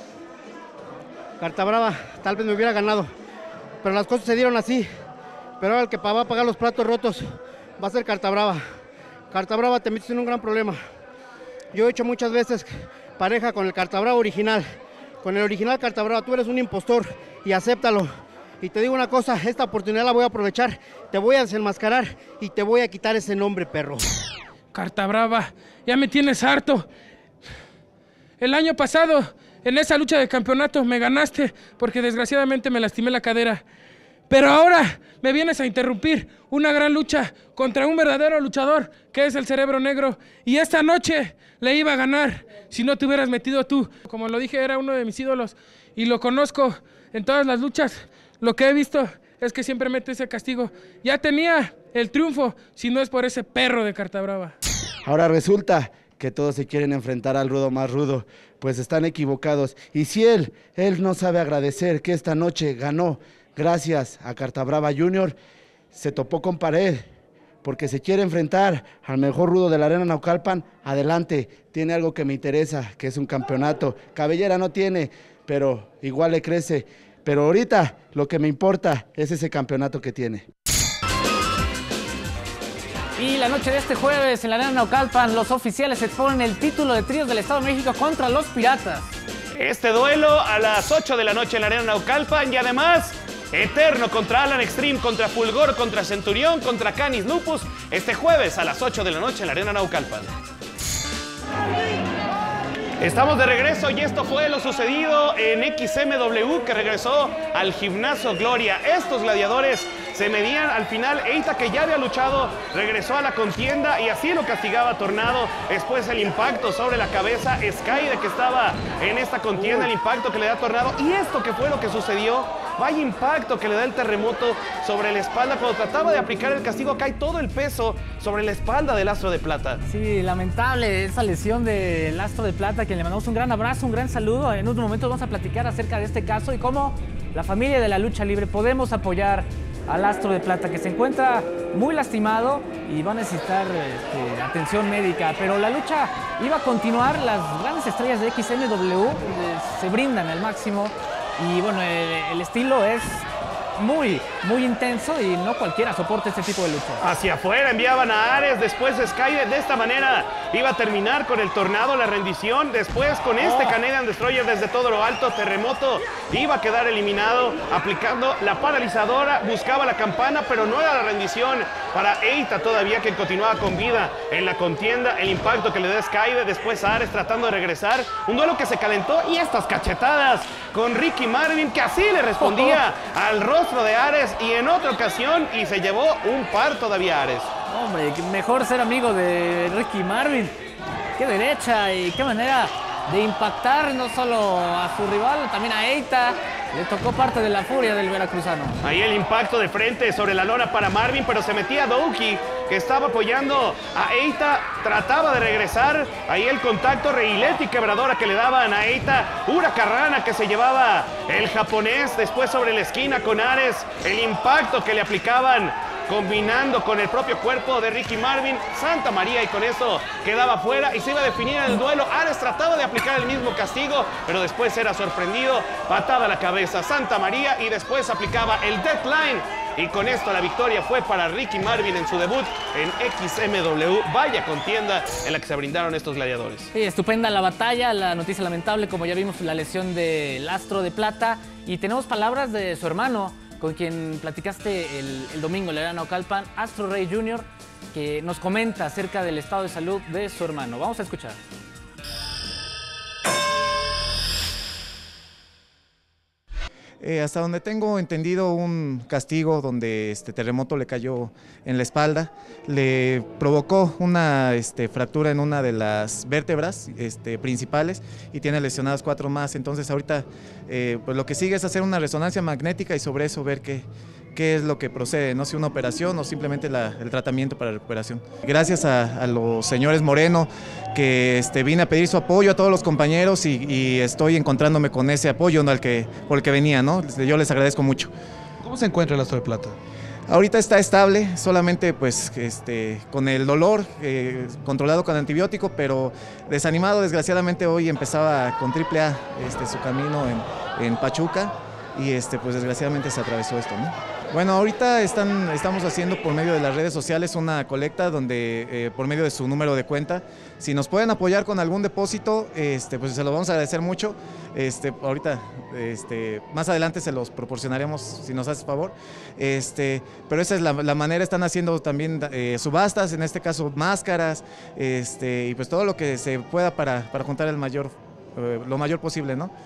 Carta Brava, tal vez me hubiera ganado. Pero las cosas se dieron así. Pero ahora el que va a pagar los platos rotos va a ser Carta Brava. Carta Brava, te metes en un gran problema. Yo he hecho muchas veces pareja con el Carta Brava original, con el original Carta Brava. Tú eres un impostor y acéptalo. Y te digo una cosa, esta oportunidad la voy a aprovechar, te voy a desenmascarar y te voy a quitar ese nombre, perro. Carta Brava, ya me tienes harto. El año pasado, en esa lucha de campeonato, me ganaste porque desgraciadamente me lastimé la cadera. Pero ahora me vienes a interrumpir una gran lucha contra un verdadero luchador, que es el Cerebro Negro. Y esta noche le iba a ganar si no te hubieras metido tú. Como lo dije, era uno de mis ídolos y lo conozco en todas las luchas. Lo que he visto es que siempre mete ese castigo. Ya tenía el triunfo, si no es por ese perro de Carta Brava. Ahora resulta que todos se quieren enfrentar al rudo más rudo, pues están equivocados. Y si él, él no sabe agradecer que esta noche ganó gracias a Carta Brava junior, se topó con pared, porque se quiere enfrentar al mejor rudo de la Arena Naucalpan, adelante, tiene algo que me interesa, que es un campeonato. Cabellera no tiene, pero igual le crece. Pero ahorita lo que me importa es ese campeonato que tiene. Y la noche de este jueves en la Arena Naucalpan, los oficiales exponen el título de tríos del Estado de México contra los Piratas. Este duelo a las ocho de la noche en la Arena Naucalpan y además eterno contra Alan Extreme, contra Fulgor, contra Centurión, contra Canis Lupus, este jueves a las ocho de la noche en la Arena Naucalpan. Estamos de regreso y esto fue lo sucedido en X M W, que regresó al Gimnasio Gloria. Estos gladiadores se medían al final. Eita, que ya había luchado, regresó a la contienda y así lo castigaba Tornado. Después el impacto sobre la cabeza, Sky, de que estaba en esta contienda, el impacto que le da Tornado. Y esto que fue lo que sucedió, vaya impacto que le da el Terremoto sobre la espalda. Cuando trataba de aplicar el castigo, cae todo el peso sobre la espalda del Astro de Plata. Sí, lamentable esa lesión del Astro de Plata, a quien le mandamos un gran abrazo, un gran saludo. En unos momentos vamos a platicar acerca de este caso y cómo la familia de la lucha libre podemos apoyar al Astro de Plata, que se encuentra muy lastimado y va a necesitar este, atención médica. Pero la lucha iba a continuar, las grandes estrellas de X M W eh, se brindan al máximo y bueno, el, el estilo es muy, muy intenso y no cualquiera soporta este tipo de lucha. Hacia afuera enviaban a Ares, después Sky de esta manera iba a terminar con el Tornado, la rendición, después con este oh. Canadian Destroyer desde todo lo alto, Terremoto iba a quedar eliminado, aplicando la paralizadora, buscaba la campana, pero no era la rendición para Eita todavía, que continuaba con vida en la contienda, el impacto que le da Sky, después Ares tratando de regresar, un duelo que se calentó y estas cachetadas con Ricky Marvin, que así le respondía oh. al rostro de Ares y en otra ocasión y se llevó un par todavía Ares. Hombre, mejor ser amigo de Ricky Marvin. Qué derecha y qué manera de impactar no solo a su rival, también a Eita. Le tocó parte de la furia del veracruzano. Ahí el impacto de frente sobre la lona para Marvin, pero se metía Douki, que estaba apoyando a Eita, trataba de regresar. Ahí el contacto, Reileti quebradora que le daban a Eita. Huracarrana que se llevaba el japonés, después sobre la esquina con Ares. El impacto que le aplicaban, combinando con el propio cuerpo de Ricky Marvin, Santa María, y con eso quedaba fuera y se iba a definir el duelo. Ares trataba de aplicar el mismo castigo, pero después era sorprendido, patada a la cabeza Santa María y después aplicaba el deadline. Y con esto la victoria fue para Ricky Marvin en su debut en X M W. Vaya contienda en la que se brindaron estos gladiadores. Sí, estupenda la batalla, la noticia lamentable, como ya vimos, la lesión del Astro de Plata. Y tenemos palabras de su hermano, con quien platicaste el, el domingo en la Arena Naucalpan, Astro Rey junior, que nos comenta acerca del estado de salud de su hermano. Vamos a escuchar. Eh, hasta donde tengo entendido, un castigo donde este Terremoto le cayó en la espalda, le provocó una este, fractura en una de las vértebras este, principales y tiene lesionadas cuatro más. Entonces ahorita eh, pues lo que sigue es hacer una resonancia magnética y sobre eso ver qué, qué es lo que procede, no si una operación o simplemente la, el tratamiento para la recuperación. Gracias a, a los señores Moreno, que este, vine a pedir su apoyo a todos los compañeros y, y estoy encontrándome con ese apoyo, ¿no? al que, por el que venía, ¿no? Yo les agradezco mucho. ¿Cómo se encuentra el Astro de Plata? Ahorita está estable, solamente pues este, con el dolor, eh, controlado con antibiótico, pero desanimado. Desgraciadamente hoy empezaba con triple A este, su camino en, en Pachuca y este, pues desgraciadamente se atravesó esto, ¿no? Bueno, ahorita están, estamos haciendo por medio de las redes sociales una colecta donde eh, por medio de su número de cuenta, si nos pueden apoyar con algún depósito, este, pues se lo vamos a agradecer mucho. Este, ahorita, este, más adelante se los proporcionaremos si nos hace favor. Este, pero esa es la, la manera, están haciendo también eh, subastas, en este caso máscaras, este, y pues todo lo que se pueda para, para juntar el mayor, eh, lo mayor posible, ¿no?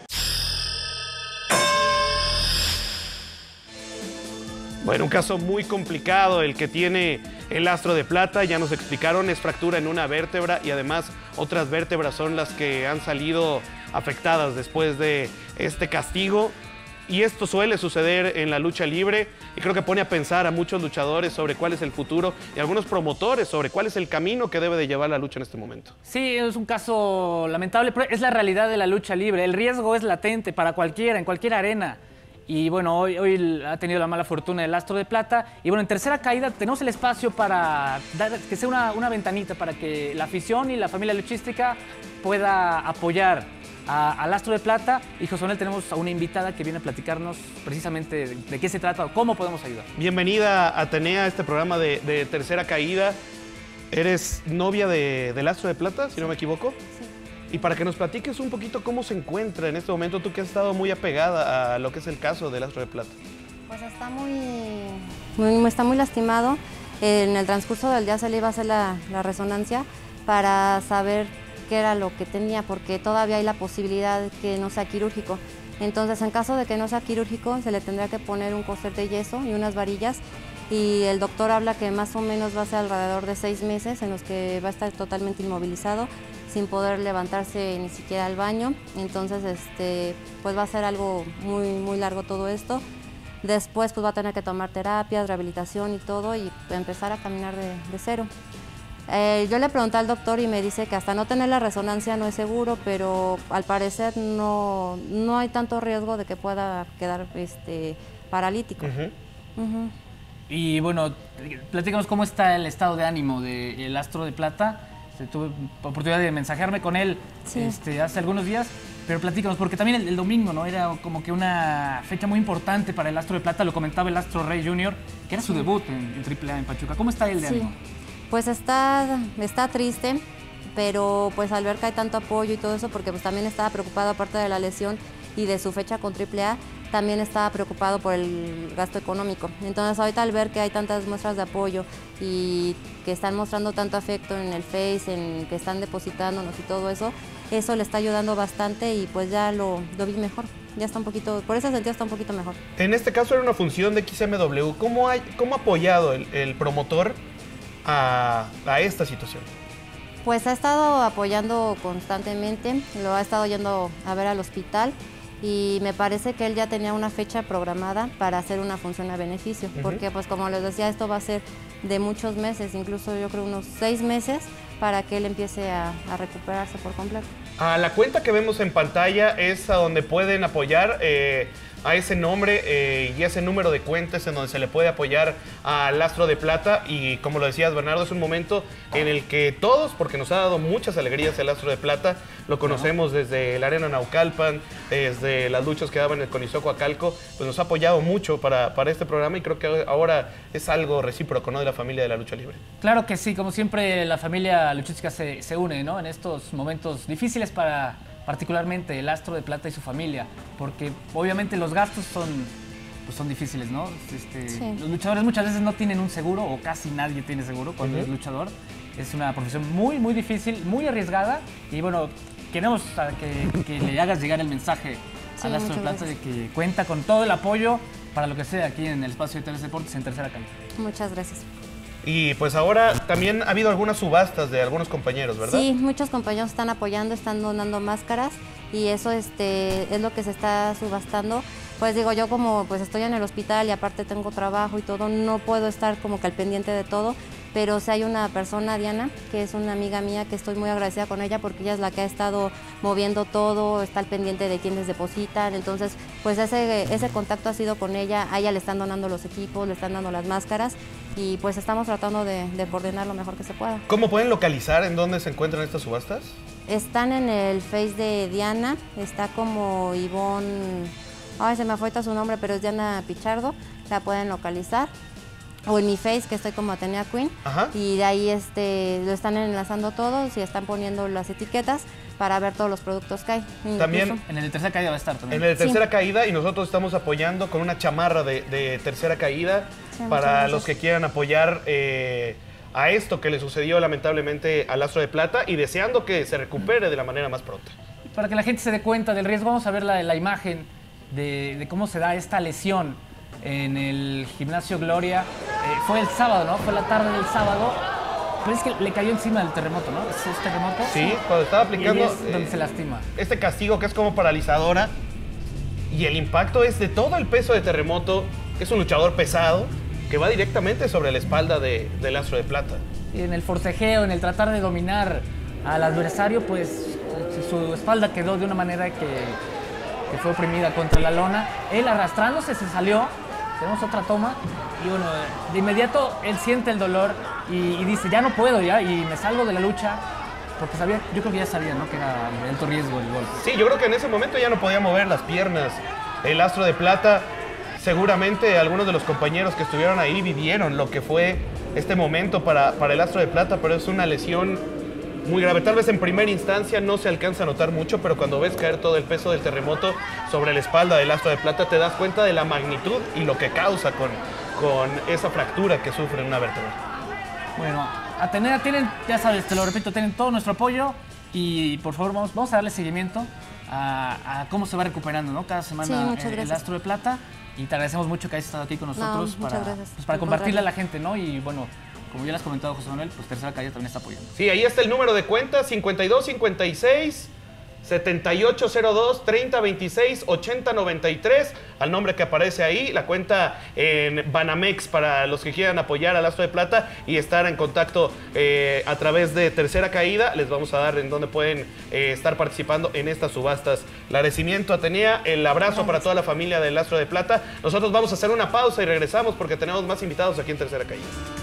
Bueno, un caso muy complicado el que tiene el Astro de Plata, ya nos explicaron, es fractura en una vértebra y además otras vértebras son las que han salido afectadas después de este castigo. Y esto suele suceder en la lucha libre y creo que pone a pensar a muchos luchadores sobre cuál es el futuro y a algunos promotores sobre cuál es el camino que debe de llevar la lucha en este momento. Sí, es un caso lamentable, pero es la realidad de la lucha libre. El riesgo es latente para cualquiera, en cualquier arena. Y bueno, hoy, hoy ha tenido la mala fortuna el Astro de Plata. Y bueno, en tercera caída tenemos el espacio para dar, que sea una, una ventanita para que la afición y la familia luchística pueda apoyar a, al Astro de Plata. Y José Manuel, tenemos a una invitada que viene a platicarnos precisamente de, de qué se trata o cómo podemos ayudar. Bienvenida, Atenea, a este programa de, de Tercera Caída. Eres novia de, del Astro de Plata, si no me equivoco. Sí. Y para que nos platiques un poquito cómo se encuentra en este momento, tú que has estado muy apegada a lo que es el caso del Astro de Plata. Pues está muy, muy, está muy lastimado. En el transcurso del día se le iba a hacer la, la resonancia para saber qué era lo que tenía, porque todavía hay la posibilidad de que no sea quirúrgico. Entonces, en caso de que no sea quirúrgico, se le tendrá que poner un coser de yeso y unas varillas. Y el doctor habla que más o menos va a ser alrededor de seis meses en los que va a estar totalmente inmovilizado, sin poder levantarse ni siquiera al baño. Entonces, este, pues va a ser algo muy, muy largo todo esto. Después, pues va a tener que tomar terapias, rehabilitación y todo, y empezar a caminar de, de cero. Eh, yo le pregunté al doctor y me dice que hasta no tener la resonancia no es seguro, pero al parecer no, no hay tanto riesgo de que pueda quedar este, paralítico. Uh-huh. Uh-huh. Y bueno, platícanos cómo está el estado de ánimo del Astro de Plata. Tuve oportunidad de mensajearme con él sí. este, hace algunos días, pero platícanos, porque también el, el domingo, ¿no? Era como que una fecha muy importante para el Astro de Plata, lo comentaba el Astro Rey junior, que era su sí. debut en, en triple A en Pachuca. ¿Cómo está él de sí. ánimo? Pues está, está triste, pero pues al ver que hay tanto apoyo y todo eso, porque pues también estaba preocupado aparte de la lesión y de su fecha con triple A, también estaba preocupado por el gasto económico. Entonces ahorita al ver que hay tantas muestras de apoyo y que están mostrando tanto afecto en el Face, en que están depositándonos y todo eso, eso le está ayudando bastante y pues ya lo, lo vi mejor. Ya está un poquito, por ese sentido está un poquito mejor. En este caso era una función de X M W. ¿Cómo, hay, cómo ha apoyado el, el promotor a, a esta situación? Pues ha estado apoyando constantemente, lo ha estado yendo a ver al hospital. Y me parece que él ya tenía una fecha programada para hacer una función a beneficio, uh-huh. porque pues como les decía, esto va a ser de muchos meses, incluso yo creo unos seis meses para que él empiece a, a recuperarse por completo. A la cuenta que vemos en pantalla es a donde pueden apoyar eh, a ese nombre eh, y ese número de cuentas en donde se le puede apoyar al Astro de Plata. Y como lo decías, Bernardo, es un momento en el que todos, porque nos ha dado muchas alegrías el Astro de Plata, lo conocemos desde la Arena Naucalpan, desde las luchas que daba en el Coliseo Coacalco, pues nos ha apoyado mucho para, para este programa y creo que ahora es algo recíproco, ¿no?, de la familia de la lucha libre. Claro que sí, como siempre la familia luchística se, se une, ¿no?, en estos momentos difíciles para particularmente el Astro de Plata y su familia, porque obviamente los gastos son, pues son difíciles, ¿no? Este, sí. Los luchadores muchas veces no tienen un seguro, o casi nadie tiene seguro cuando uh-huh. es luchador. Es una profesión muy, muy difícil, muy arriesgada, y bueno, queremos que, que le hagas llegar el mensaje sí, al Astro de Plata gracias. de que cuenta con todo el apoyo para lo que sea aquí en el espacio de T V Deportes en Tercera Caída. Muchas gracias. Y pues ahora también ha habido algunas subastas de algunos compañeros, ¿verdad? Sí, muchos compañeros están apoyando, están donando máscaras y eso este, es lo que se está subastando. Pues digo, yo como pues estoy en el hospital y aparte tengo trabajo y todo, no puedo estar como que al pendiente de todo, pero si hay una persona, Diana, que es una amiga mía, que estoy muy agradecida con ella porque ella es la que ha estado moviendo todo, está al pendiente de quienes depositan, entonces pues ese, ese contacto ha sido con ella, a ella le están donando los equipos, le están dando las máscaras y pues estamos tratando de, de coordinar lo mejor que se pueda. ¿Cómo pueden localizar en dónde se encuentran estas subastas? Están en el Face de Diana, está como Ivonne ay, se me fue todo su nombre, pero es Diana Pichardo, la pueden localizar. O en mi Face, que estoy como Atenea Queen. Ajá. Y de ahí este, lo están enlazando todos y están poniendo las etiquetas para ver todos los productos que hay. También incluso. En el de Tercera Caída va a estar también. En el de Tercera Sí. Caída, y nosotros estamos apoyando con una chamarra de, de Tercera Caída Sí, muchas para gracias. los que quieran apoyar eh, a esto que le sucedió lamentablemente al Astro de Plata y deseando que se recupere de la manera más pronta. Para que la gente se dé cuenta del riesgo, vamos a ver la, la imagen de, de cómo se da esta lesión en el gimnasio Gloria. Eh, fue el sábado, ¿no? Fue la tarde del sábado. Pero es que le cayó encima del terremoto, ¿no? ¿Es este terremoto? Sí, cuando estaba aplicando Y ahí es donde eh, se lastima. este castigo que es como paralizadora y el impacto es de todo el peso de terremoto. Es un luchador pesado que va directamente sobre la espalda de, del Astro de Plata. Y en el forcejeo, en el tratar de dominar al adversario, pues su espalda quedó de una manera que, que fue oprimida contra la lona. Él arrastrándose se salió. Tenemos otra toma y bueno, de inmediato él siente el dolor y, y dice, ya no puedo ya, y me salgo de la lucha, porque sabía, yo creo que ya sabía, ¿no? Que era de alto riesgo el golpe. Sí, yo creo que en ese momento ya no podía mover las piernas. El Astro de Plata, seguramente algunos de los compañeros que estuvieron ahí vivieron lo que fue este momento para, para el Astro de Plata, pero es una lesión muy grave. Tal vez en primera instancia no se alcanza a notar mucho, pero cuando ves caer todo el peso del terremoto sobre la espalda del Astro de Plata, te das cuenta de la magnitud y lo que causa con, con esa fractura que sufre en una vértebra. Bueno, Atenea tienen, ya sabes, te lo repito, tienen todo nuestro apoyo y por favor vamos, vamos a darle seguimiento a, a cómo se va recuperando, ¿no? Cada semana Sí, muchas el, el gracias. Astro de Plata, y te agradecemos mucho que hayas estado aquí con nosotros No, muchas para, gracias. pues, para Al compartirle a la contrario. gente, ¿no? Y bueno, como ya le has comentado, José Manuel, pues Tercera Caída también está apoyando. Sí, ahí está el número de cuenta, cincuenta y dos cincuenta y seis setenta y ocho cero dos treinta veintiséis ochenta noventa y tres, al nombre que aparece ahí, la cuenta en Banamex para los que quieran apoyar al Astro de Plata y estar en contacto eh, a través de Tercera Caída. Les vamos a dar en donde pueden eh, estar participando en estas subastas. El agradecimiento a Atenea, el abrazo para toda la familia del Astro de Plata. Nosotros vamos a hacer una pausa y regresamos porque tenemos más invitados aquí en Tercera Caída.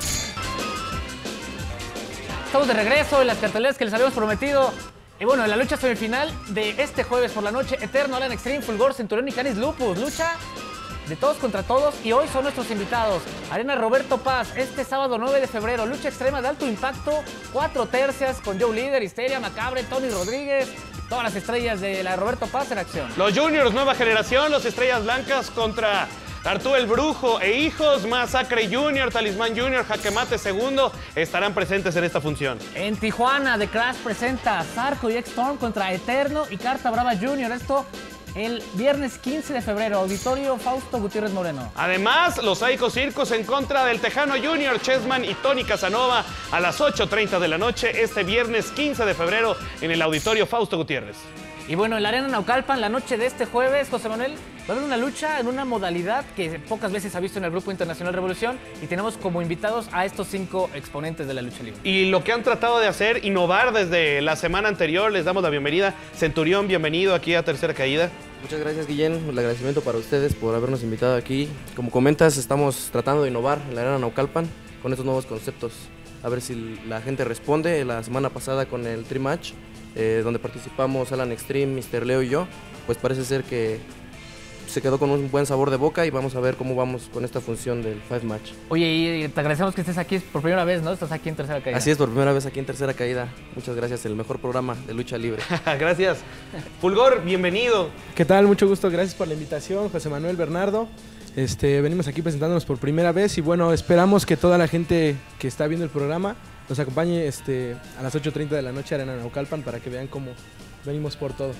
Estamos de regreso en las carteleras que les habíamos prometido. Y bueno, en la lucha semifinal de este jueves por la noche, Eterno, Alan Extreme, Fulgor, Centurión y Canis Lupus. Lucha de todos contra todos y hoy son nuestros invitados. Arena Roberto Paz, este sábado nueve de febrero, lucha extrema de alto impacto, cuatro tercias con Joe Líder, Histeria, Macabre, Tony Rodríguez, todas las estrellas de la Roberto Paz en acción. Los Juniors, nueva generación, los Estrellas Blancas contra Arturo el Brujo e hijos, Masacre Junior, Talismán Junior, Jaque Mate Segundo, estarán presentes en esta función. En Tijuana, The Crash presenta Zarco y X-Storm contra Eterno y Carta Brava Junior. Esto el viernes quince de febrero, Auditorio Fausto Gutiérrez Moreno. Además, los Psycho Circus en contra del Tejano Junior, Chessman y Tony Casanova a las ocho treinta de la noche, este viernes quince de febrero en el Auditorio Fausto Gutiérrez. Y bueno, en la Arena Naucalpan, la noche de este jueves, José Manuel, va a haber una lucha en una modalidad que pocas veces se ha visto en el Grupo Internacional Revolución y tenemos como invitados a estos cinco exponentes de la lucha libre. Y lo que han tratado de hacer, innovar desde la semana anterior, les damos la bienvenida. Centurión, bienvenido aquí a Tercera Caída. Muchas gracias, Guillén. El agradecimiento para ustedes por habernos invitado aquí. Como comentas, estamos tratando de innovar en la Arena Naucalpan con estos nuevos conceptos. A ver si la gente responde. La semana pasada con el Tri Match, eh, donde participamos Alan Extreme, mister Leo y yo, pues parece ser que se quedó con un buen sabor de boca y vamos a ver cómo vamos con esta función del Five Match. Oye, y te agradecemos que estés aquí por primera vez, ¿no? Estás aquí en Tercera Caída. Así es, por primera vez aquí en Tercera Caída. Muchas gracias, el mejor programa de lucha libre. Gracias. Fulgor, bienvenido. ¿Qué tal? Mucho gusto, gracias por la invitación, José Manuel, Bernardo. Este, venimos aquí presentándonos por primera vez y bueno, esperamos que toda la gente que está viendo el programa nos acompañe este, a las ocho treinta de la noche a Arena Naucalpan para que vean cómo venimos por todo.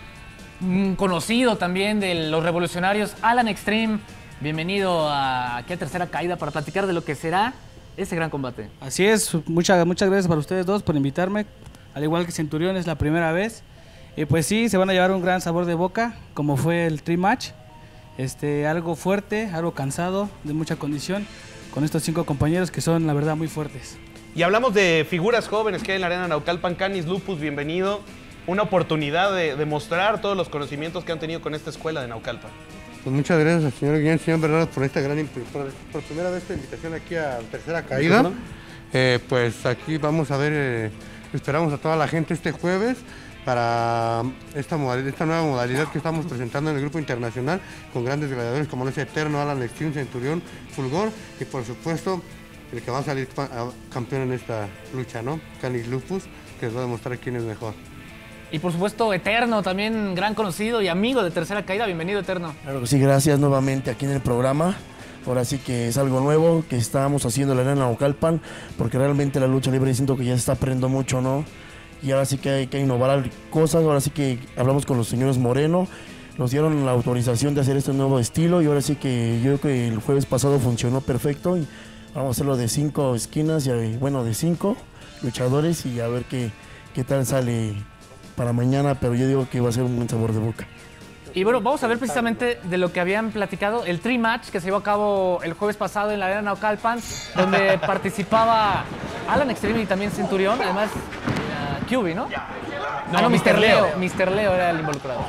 Un conocido también de los revolucionarios, Alan Extreme. Bienvenido a, aquí a Tercera Caída para platicar de lo que será ese gran combate. Así es, muchas, muchas gracias para ustedes dos por invitarme. Al igual que Centurión, es la primera vez. Y pues sí, se van a llevar un gran sabor de boca, como fue el Tri Match. Este, algo fuerte, algo cansado, de mucha condición, con estos cinco compañeros que son, la verdad, muy fuertes. Y hablamos de figuras jóvenes que hay en la Arena Naucalpan. Canis Lupus, bienvenido. Una oportunidad de, de mostrar todos los conocimientos que han tenido con esta escuela de Naucalpan. Pues muchas gracias al señor Guillén, señor Bernardo, por esta gran por, por primera vez esta invitación aquí a Tercera Caída. Eh, pues aquí vamos a ver, eh, esperamos a toda la gente este jueves para esta, modalidad, esta nueva modalidad que estamos presentando en el grupo internacional con grandes gladiadores como ese Eterno, Alan Extreme, Centurión, Fulgor y por supuesto el que va a salir campeón en esta lucha, ¿no? Canis Lupus, que les va a demostrar quién es mejor. Y por supuesto Eterno, también gran conocido y amigo de Tercera Caída. Bienvenido, Eterno. Claro que sí, gracias nuevamente aquí en el programa. Ahora sí que es algo nuevo que estábamos haciendo en la Arena Naucalpan, porque realmente la lucha libre siento que ya se está aprendiendo mucho, ¿no? Y ahora sí que hay que innovar cosas. Ahora sí que hablamos con los señores Moreno, nos dieron la autorización de hacer este nuevo estilo y ahora sí que yo creo que el jueves pasado funcionó perfecto y vamos a hacerlo de cinco esquinas, y bueno, de cinco luchadores y a ver qué, qué tal sale para mañana, pero yo digo que va a ser un buen sabor de boca. Y bueno, vamos a ver precisamente de lo que habían platicado, el Tri Match que se llevó a cabo el jueves pasado en la Arena Naucalpan, donde participaba Alan Extreme y también Centurión, además uh, Q B, ¿no? No, ah, no, mister Leo. Leo. mister Leo era el involucrado.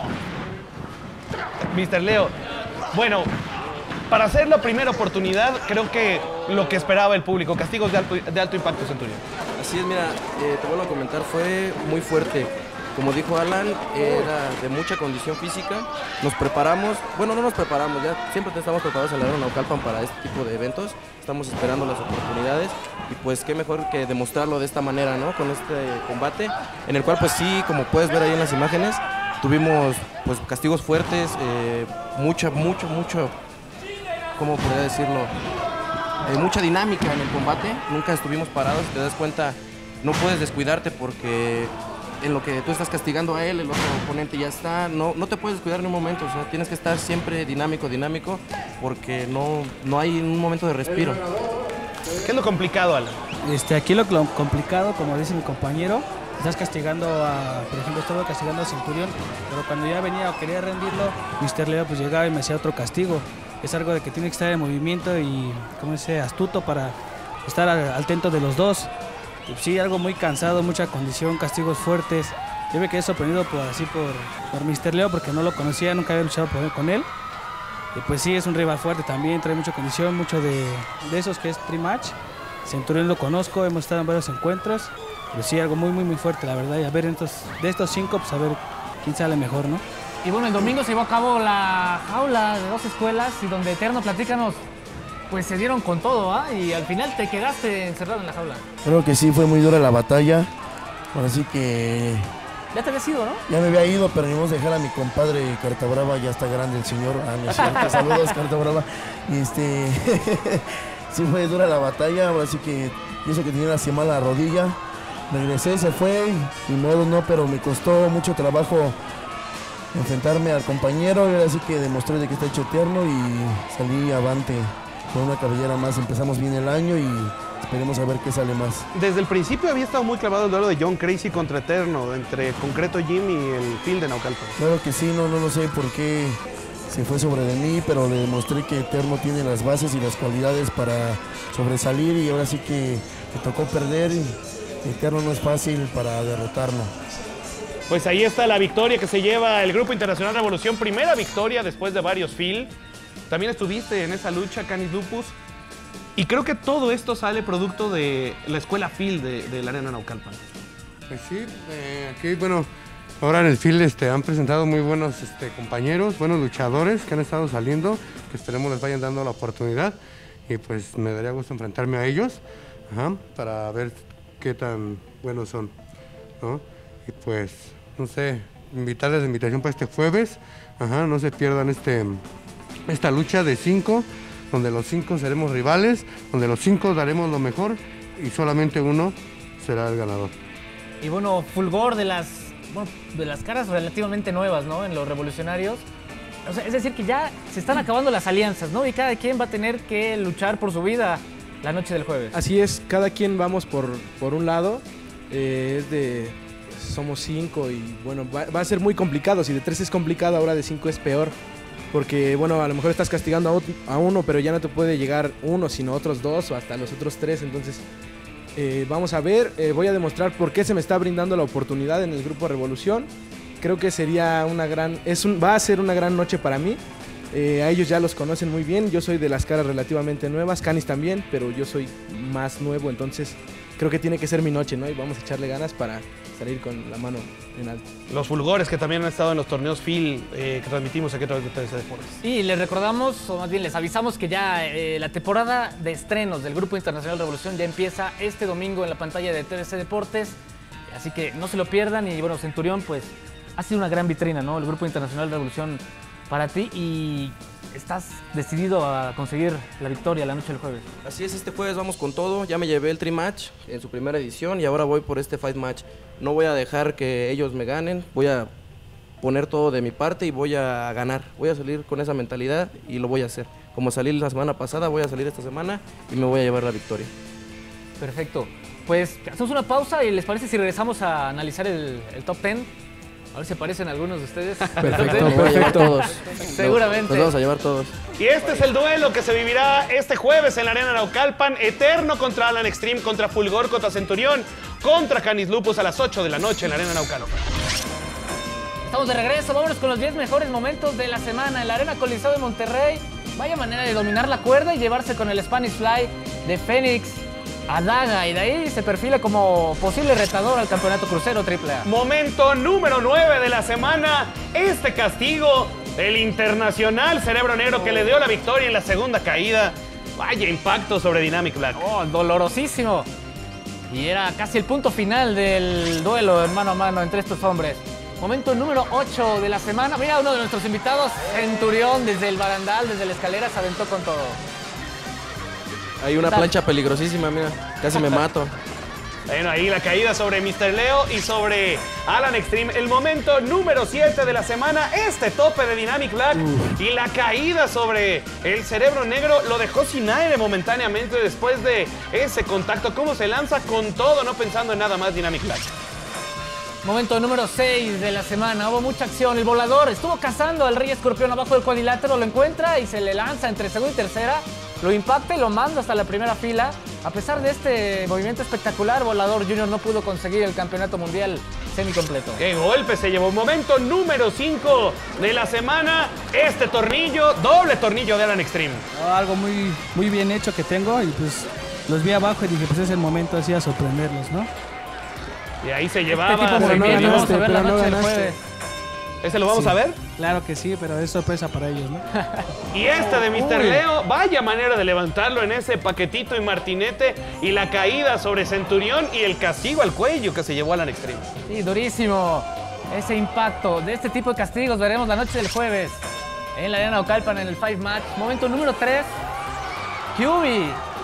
mister Leo. Bueno, para hacer la primera oportunidad, creo que lo que esperaba el público, castigos de alto, de alto impacto, Centurión. Así es, mira, eh, te vuelvo a comentar, fue muy fuerte. Como dijo Alan, era de mucha condición física. Nos preparamos, bueno, no nos preparamos, ya siempre estamos preparados en la Arena Naucalpan para este tipo de eventos. Estamos esperando las oportunidades y pues qué mejor que demostrarlo de esta manera, ¿no? Con este combate, en el cual pues sí, como puedes ver ahí en las imágenes, tuvimos pues castigos fuertes, eh, mucha, mucho, mucho, ¿cómo podría decirlo? Eh, mucha dinámica en el combate, nunca estuvimos parados, te das cuenta, no puedes descuidarte porque en lo que tú estás castigando a él, el otro oponente ya está, no, no te puedes descuidar ni un momento, o sea, tienes que estar siempre dinámico, dinámico, porque no, no hay un momento de respiro. ¿Qué es lo complicado, Alan? Este, aquí lo, lo complicado, como dice mi compañero, estás castigando a, por ejemplo, estaba castigando a Centurión, pero cuando ya venía o quería rendirlo, mister Leo pues llegaba y me hacía otro castigo. Es algo de que tiene que estar en movimiento y, como dice, astuto para estar al, al tanto de los dos. Sí, algo muy cansado, mucha condición, castigos fuertes. Yo me quedé sorprendido por, así por, por mister Leo porque no lo conocía, nunca había luchado por, con él. Y pues sí, es un rival fuerte también, trae mucha condición, mucho de, de esos que es Tri-Match. Centurión lo conozco, hemos estado en varios encuentros. Pero sí, algo muy, muy, muy fuerte, la verdad. Y a ver, entonces, de estos cinco, pues a ver quién sale mejor, ¿no? Y bueno, el domingo se llevó a cabo la jaula de dos escuelas y donde Eterno, platícanos, pues se dieron con todo, ¿ah? Y al final te quedaste encerrado en la jaula. Creo que sí, fue muy dura la batalla. Ahora sí que... Ya te habías ido, ¿no? Ya me había ido, pero íbamos a dejar a mi compadre Carta Brava, ya está grande el señor. Ah, no es cierto, saludos Carta Brava. Y este... sí fue dura la batalla, ahora sí que... Y eso que tenía una mala rodilla. Regresé, se fue, y modo no, pero me costó mucho trabajo enfrentarme al compañero. Y ahora sí que demostré de que está hecho Eterno y salí avante con una cabellera más. Empezamos bien el año y esperemos a ver qué sale más. Desde el principio había estado muy clavado el duelo de John Crazy contra Eterno, entre Concreto Jim y el Phil de Naucalpan. Claro que sí, no, no lo sé por qué se fue sobre de mí, pero le demostré que Eterno tiene las bases y las cualidades para sobresalir y ahora sí que me tocó perder. Y Eterno no es fácil para derrotarlo. Pues ahí está la victoria que se lleva el Grupo Internacional Revolución. Primera victoria después de varios Phil. También estuviste en esa lucha, Canis Lupus. Y creo que todo esto sale producto de la escuela Phil de, de la Arena Naucalpan. Pues sí, eh, aquí, bueno, ahora en el Phil este, han presentado muy buenos este, compañeros, buenos luchadores que han estado saliendo, que esperemos les vayan dando la oportunidad. Y pues me daría gusto enfrentarme a ellos, ajá, para ver qué tan buenos son, ¿no? Y pues, no sé, invitarles la invitación para este jueves, ajá, no se pierdan este, esta lucha de cinco, donde los cinco seremos rivales, donde los cinco daremos lo mejor y solamente uno será el ganador. Y bueno, Fulgor de las, bueno, de las caras relativamente nuevas, ¿no? En los revolucionarios. O sea, es decir, que ya se están acabando las alianzas, ¿no? Y cada quien va a tener que luchar por su vida la noche del jueves. Así es, cada quien vamos por, por un lado, eh, es de, somos cinco y bueno, va, va a ser muy complicado, si de tres es complicado, ahora de cinco es peor, porque bueno, a lo mejor estás castigando a, a uno, pero ya no te puede llegar uno, sino otros dos o hasta los otros tres, entonces eh, vamos a ver, eh, voy a demostrar por qué se me está brindando la oportunidad en el Grupo Revolución, creo que sería una gran, es un, va a ser una gran noche para mí. Eh, a ellos ya los conocen muy bien, yo soy de las caras relativamente nuevas, Canis también, pero yo soy más nuevo, entonces creo que tiene que ser mi noche, ¿no? Y vamos a echarle ganas para salir con la mano en alto. Los fulgores que también han estado en los torneos Phil eh, que transmitimos aquí a través de T V C Deportes. Y les recordamos, o más bien les avisamos que ya eh, la temporada de estrenos del Grupo Internacional Revolución ya empieza este domingo en la pantalla de T V C Deportes. Así que no se lo pierdan. Y bueno, Centurión, pues ha sido una gran vitrina, ¿no? El Grupo Internacional Revolución para ti, y estás decidido a conseguir la victoria la noche del jueves. Así es, este jueves vamos con todo. Ya me llevé el Tri Match en su primera edición y ahora voy por este Fight Match. No voy a dejar que ellos me ganen, voy a poner todo de mi parte y voy a ganar. Voy a salir con esa mentalidad y lo voy a hacer. Como salí la semana pasada, voy a salir esta semana y me voy a llevar la victoria. Perfecto. Pues hacemos una pausa y ¿les parece si regresamos a analizar el, el top diez? A ver si aparecen algunos de ustedes. Perfecto, perfecto. Voy a llevar todos. Seguramente. Nos vamos a llevar todos. Y este es el duelo que se vivirá este jueves en la Arena Naucalpan. Eterno contra Alan Extreme, contra Fulgor, contra Centurión, contra Canis Lupus a las ocho de la noche en la Arena Naucalpan. Estamos de regreso, vámonos con los diez mejores momentos de la semana en la Arena Coliseo de Monterrey. Vaya manera de dominar la cuerda y llevarse con el Spanish Fly de Fénix a Daga, y de ahí se perfila como posible retador al campeonato crucero triple A. Momento número nueve de la semana. Este castigo del internacional Cerebro Negro que le dio la victoria en la segunda caída. Vaya impacto sobre Dynamic Black. Oh, dolorosísimo. Y era casi el punto final del duelo mano a mano entre estos hombres. Momento número ocho de la semana. Mira, uno de nuestros invitados, Centurión, desde el barandal, desde la escalera, se aventó con todo. Hay una plancha peligrosísima, mira, casi me mato. Bueno, ahí la caída sobre mister Leo y sobre Alan Extreme. El momento número siete de la semana, este tope de Dynamic Black Uf. y la caída sobre el Cerebro Negro lo dejó sin aire momentáneamente después de ese contacto. Cómo se lanza con todo, no pensando en nada más Dynamic Black. Momento número seis de la semana, hubo mucha acción. El volador estuvo cazando al Rey Escorpión abajo del cuadrilátero, lo encuentra y se le lanza entre segunda y tercera. Lo impacta y lo manda hasta la primera fila. A pesar de este movimiento espectacular, Volador Junior no pudo conseguir el campeonato mundial semicompleto. ¡Qué golpe se llevó! Momento número cinco de la semana. Este tornillo, doble tornillo de Alan Extreme. Oh, algo muy, muy bien hecho que tengo y pues los vi abajo y dije, pues es el momento así a sorprenderlos, ¿no? Y ahí se llevaba. Este tipo de movimiento, no vamos a ver la noche del jueves. ¿Ese lo vamos sí, a ver? Claro que sí, pero es sorpresa para ellos, ¿no? Y este de mister Leo, vaya manera de levantarlo en ese paquetito y martinete. Y la caída sobre Centurión y el castigo al cuello que se llevó Alan Extreme. Sí, durísimo. Ese impacto de este tipo de castigos veremos la noche del jueves en la Arena Naucalpan en el Five Match. Momento número tres, Q B.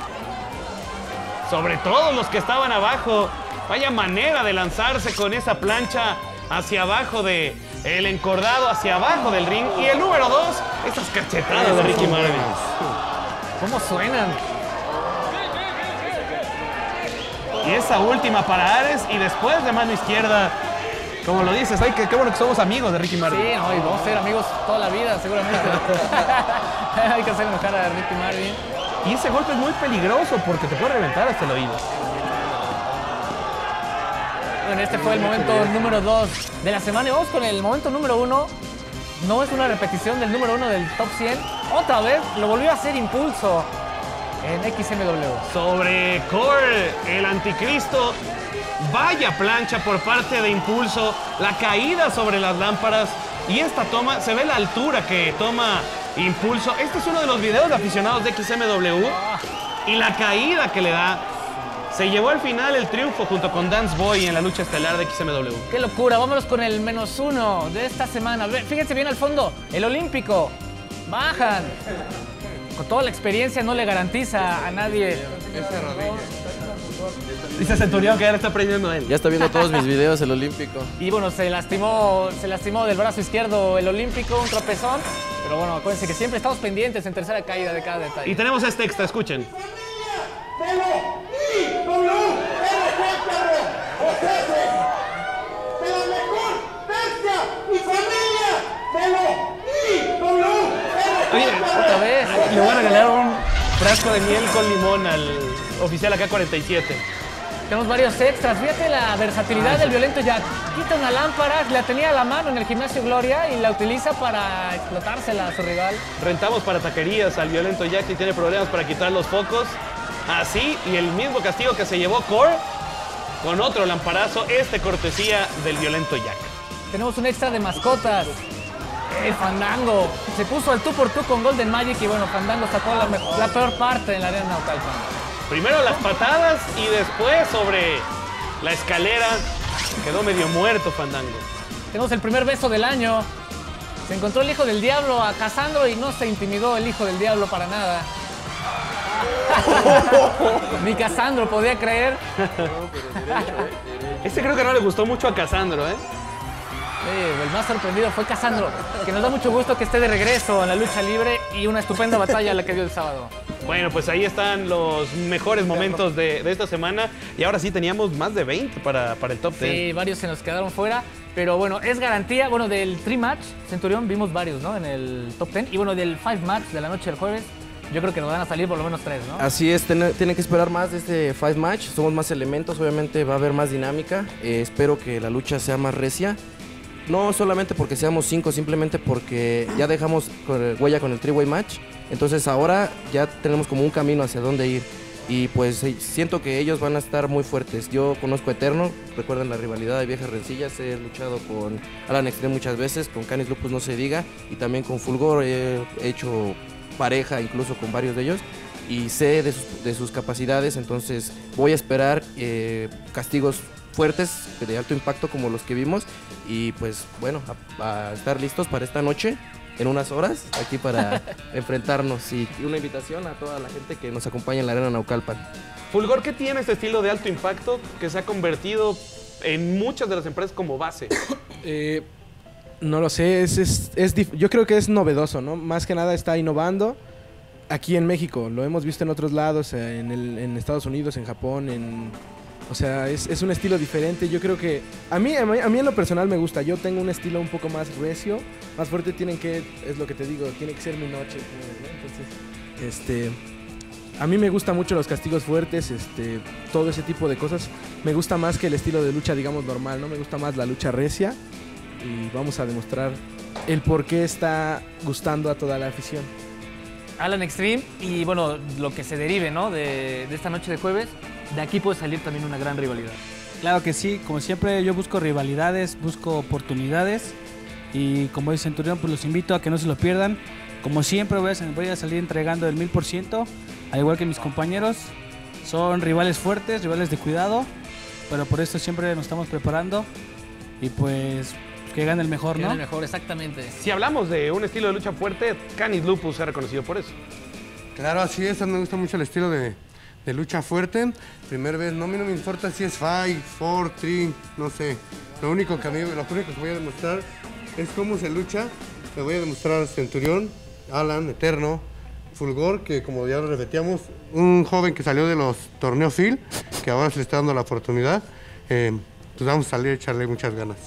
Sobre todos los que estaban abajo. Vaya manera de lanzarse con esa plancha hacia abajo de el encordado, hacia abajo del ring. Y el número dos, estas cachetadas de Ricky Marvin. ¿Cómo suenan? Y esa última para Ares y después de mano izquierda. Como lo dices, ay, qué, qué bueno que somos amigos de Ricky Marvin. Sí, no, y vamos a ser amigos toda la vida, seguramente. Hay que hacer enojar a Ricky Marvin. Y ese golpe es muy peligroso porque te puede reventar hasta el oído. Bueno, este fue el momento número dos de la semana y vamos con el momento número uno. No es una repetición del número uno del top cien. Otra vez lo volvió a hacer Impulso en X M W. Sobre Core, el anticristo. Vaya plancha por parte de Impulso. La caída sobre las lámparas. Y esta toma, se ve la altura que toma Impulso. Este es uno de los videos de aficionados de X M W. Y la caída que le da. Se llevó al final el triunfo junto con Dance Boy en la lucha estelar de X M W. ¡Qué locura! Vámonos con el menos uno de esta semana. Fíjense bien al fondo, el olímpico. Bajan. Con toda la experiencia no le garantiza a nadie. Dice Centurión que ya le está aprendiendo él. Ya está viendo todos mis videos el olímpico. Y bueno, se lastimó, se lastimó del brazo izquierdo el olímpico, un tropezón. Pero bueno, acuérdense que siempre estamos pendientes en tercera caída de cada detalle. Y tenemos este extra, escuchen. Oye, otra vez. Le van a regalar un frasco de miel con limón al oficial A K cuarenta y siete. Tenemos varios extras. Fíjate la versatilidad ah, del Violento Jack. Quita una lámpara, la tenía a la mano en el gimnasio Gloria y la utiliza para explotársela a su rival. Rentamos para taquerías al Violento Jack y tiene problemas para quitar los focos. Así, y el mismo castigo que se llevó Core con otro lamparazo, este cortesía del violento Jack. Tenemos un extra de mascotas. El Fandango se puso al tú por tú con Golden Magic y bueno, Fandango sacó la, la peor parte en la arena Naucalpan. Primero las patadas y después sobre la escalera quedó medio muerto Fandango. Tenemos el primer beso del año. Se encontró el hijo del diablo a Casandro y no se intimidó el hijo del diablo para nada. Ni Casandro podía creer. Este creo que no le gustó mucho a Casandro, ¿eh? Sí, el más sorprendido fue Casandro, que nos da mucho gusto que esté de regreso en la lucha libre y una estupenda batalla la que dio el sábado. Bueno, pues ahí están los mejores momentos de, de esta semana y ahora sí teníamos más de veinte para, para el top diez. Sí, varios se nos quedaron fuera, pero bueno, es garantía, bueno, del three match, Centurión, vimos varios, ¿no? En el top diez y bueno, del five match de la noche del jueves, yo creo que nos van a salir por lo menos tres, ¿no? Así es, tienen que esperar más de este five match, somos más elementos, obviamente va a haber más dinámica, eh, espero que la lucha sea más recia. No solamente porque seamos cinco, simplemente porque ya dejamos huella con el three-way match. Entonces ahora ya tenemos como un camino hacia dónde ir. Y pues siento que ellos van a estar muy fuertes. Yo conozco a Eterno, recuerden la rivalidad de viejas rencillas. He luchado con Alan Extreme muchas veces, con Canis Lupus no se diga. Y también con Fulgor he hecho pareja incluso con varios de ellos. Y sé de sus, de sus capacidades, entonces voy a esperar eh, castigos fuertes, de alto impacto como los que vimos y pues bueno, a, a estar listos para esta noche en unas horas aquí para enfrentarnos y una invitación a toda la gente que nos acompaña en la arena Naucalpan. Fulgor, ¿qué tiene este estilo de alto impacto que se ha convertido en muchas de las empresas como base? eh, no lo sé, es, es, es yo creo que es novedoso, ¿no? Más que nada está innovando aquí en México, lo hemos visto en otros lados, en, el, en Estados Unidos, en Japón, en... O sea, es, es un estilo diferente. Yo creo que a mí, a mí a mí en lo personal me gusta. Yo tengo un estilo un poco más recio, más fuerte. Tienen que, es lo que te digo, tiene que ser mi noche, ¿no? Entonces, este, a mí me gustan mucho los castigos fuertes, este, todo ese tipo de cosas. Me gusta más que el estilo de lucha, digamos, normal, ¿no? Me gusta más la lucha recia y vamos a demostrar el por qué está gustando a toda la afición. Alan Extreme y bueno, lo que se derive, ¿no? De, de esta noche de jueves. De aquí puede salir también una gran rivalidad. Claro que sí, como siempre yo busco rivalidades, busco oportunidades y como dice Centurión, pues los invito a que no se lo pierdan. Como siempre voy a, voy a salir entregando el mil por ciento, al igual que mis compañeros. Son rivales fuertes, rivales de cuidado, pero por esto siempre nos estamos preparando y pues que gane el mejor, que ¿no? Gane el mejor, exactamente. Si hablamos de un estilo de lucha fuerte, Canis Lupus se ha reconocido por eso. Claro, así es, a mí me gusta mucho el estilo de... de lucha fuerte. Primera vez, no, a mí no me importa si es five, four, three, no sé. Lo único que a mí, lo único que voy a demostrar es cómo se lucha. Le voy a demostrar Centurión, Alan, Eterno, Fulgor, que como ya lo repetíamos, un joven que salió de los torneos Phil, que ahora se le está dando la oportunidad. Eh, pues vamos a salir a echarle muchas ganas.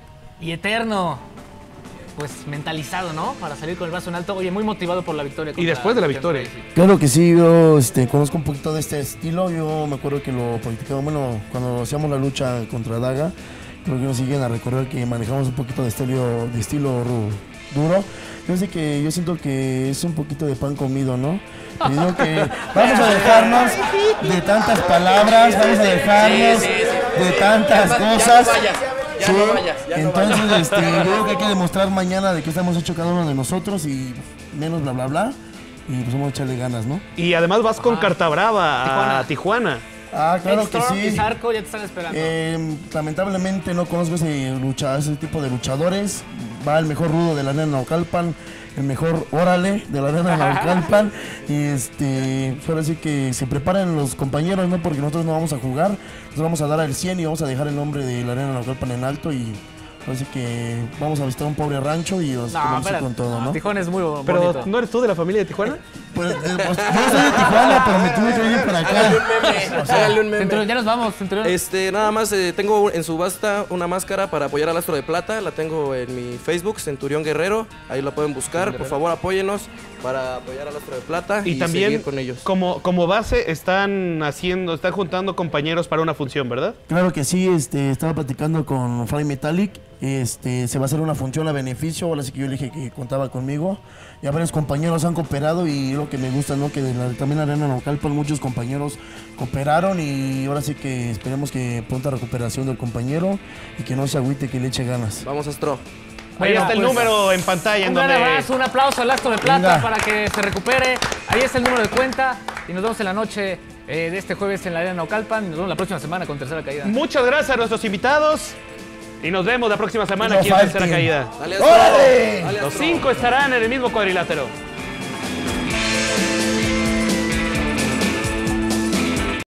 Y Eterno, pues mentalizado, ¿no? Para salir con el brazo en alto. Oye, muy motivado por la victoria. Y después de la victoria. Claro que sí, yo este, conozco un poquito de este estilo. Yo me acuerdo que lo practicamos, bueno, cuando hacíamos la lucha contra Daga, creo que nos siguen a recordar que manejamos un poquito de estilo, de estilo duro. Yo sé que yo siento que es un poquito de pan comido, ¿no? Yo digo que vamos a dejarnos de tantas palabras, vamos a dejarnos de tantas cosas. Ya sí, no vayas, ya no entonces vayas. este, yo creo que hay que demostrar mañana de qué estamos hechos cada uno de nosotros y menos bla bla bla y pues vamos a echarle ganas, ¿no? Y además vas con Carta Brava a Tijuana. Ah, claro que Storm sí. y Zarco ya te están esperando. Eh, lamentablemente no conozco ese, lucha, ese tipo de luchadores. Va el mejor rudo de la arena Naucalpan, el mejor órale de la arena Naucalpan. Y este, suele decir que se preparen los compañeros, ¿no? Porque nosotros no vamos a jugar, nosotros vamos a dar al cien y vamos a dejar el nombre de la arena Naucalpan en alto y así que vamos a visitar un pobre rancho y nos No, vamos espera, con todo, ¿no? Tijuana es muy bonito. Pero, ¿no eres tú de la familia de Tijuana? Pues, eh, pues, yo soy de Tijuana, pero me tuve que venir para acá. Háganle un meme, O sea, háganle un meme. Centurión, ya nos vamos, Centurión. Este, nada más eh, tengo en subasta una máscara para apoyar al Astro de Plata. La tengo en mi Facebook, Centurión Guerrero. Ahí la pueden buscar. Por favor, apóyenos para apoyar al Astro de Plata y, Y también, seguir con ellos. como, como base, están haciendo, están juntando compañeros para una función, ¿verdad? Claro que sí, este, estaba platicando con Fly Metallic Este, se va a hacer una función a beneficio, ahora sí que yo le dije que contaba conmigo. Ya varios compañeros han cooperado y lo que me gusta, ¿no? Que de la, también la Arena Naucalpan muchos compañeros cooperaron y ahora sí que esperemos que pronta recuperación del compañero y que no se agüite, que le eche ganas. Vamos, Astro. Ahí está el número en pantalla. En Un donde... gran abrazo, un aplauso al Astro de Plata Venga. para que se recupere. Ahí está el número de cuenta y nos vemos en la noche eh, de este jueves en la Arena Naucalpan. Nos vemos la próxima semana con Tercera Caída. Muchas gracias a nuestros invitados. Y nos vemos la próxima semana No aquí en falten. Tercera Caída. Dale, Astro. ¡Órale! Dale, Los Astro. cinco estarán en el mismo cuadrilátero.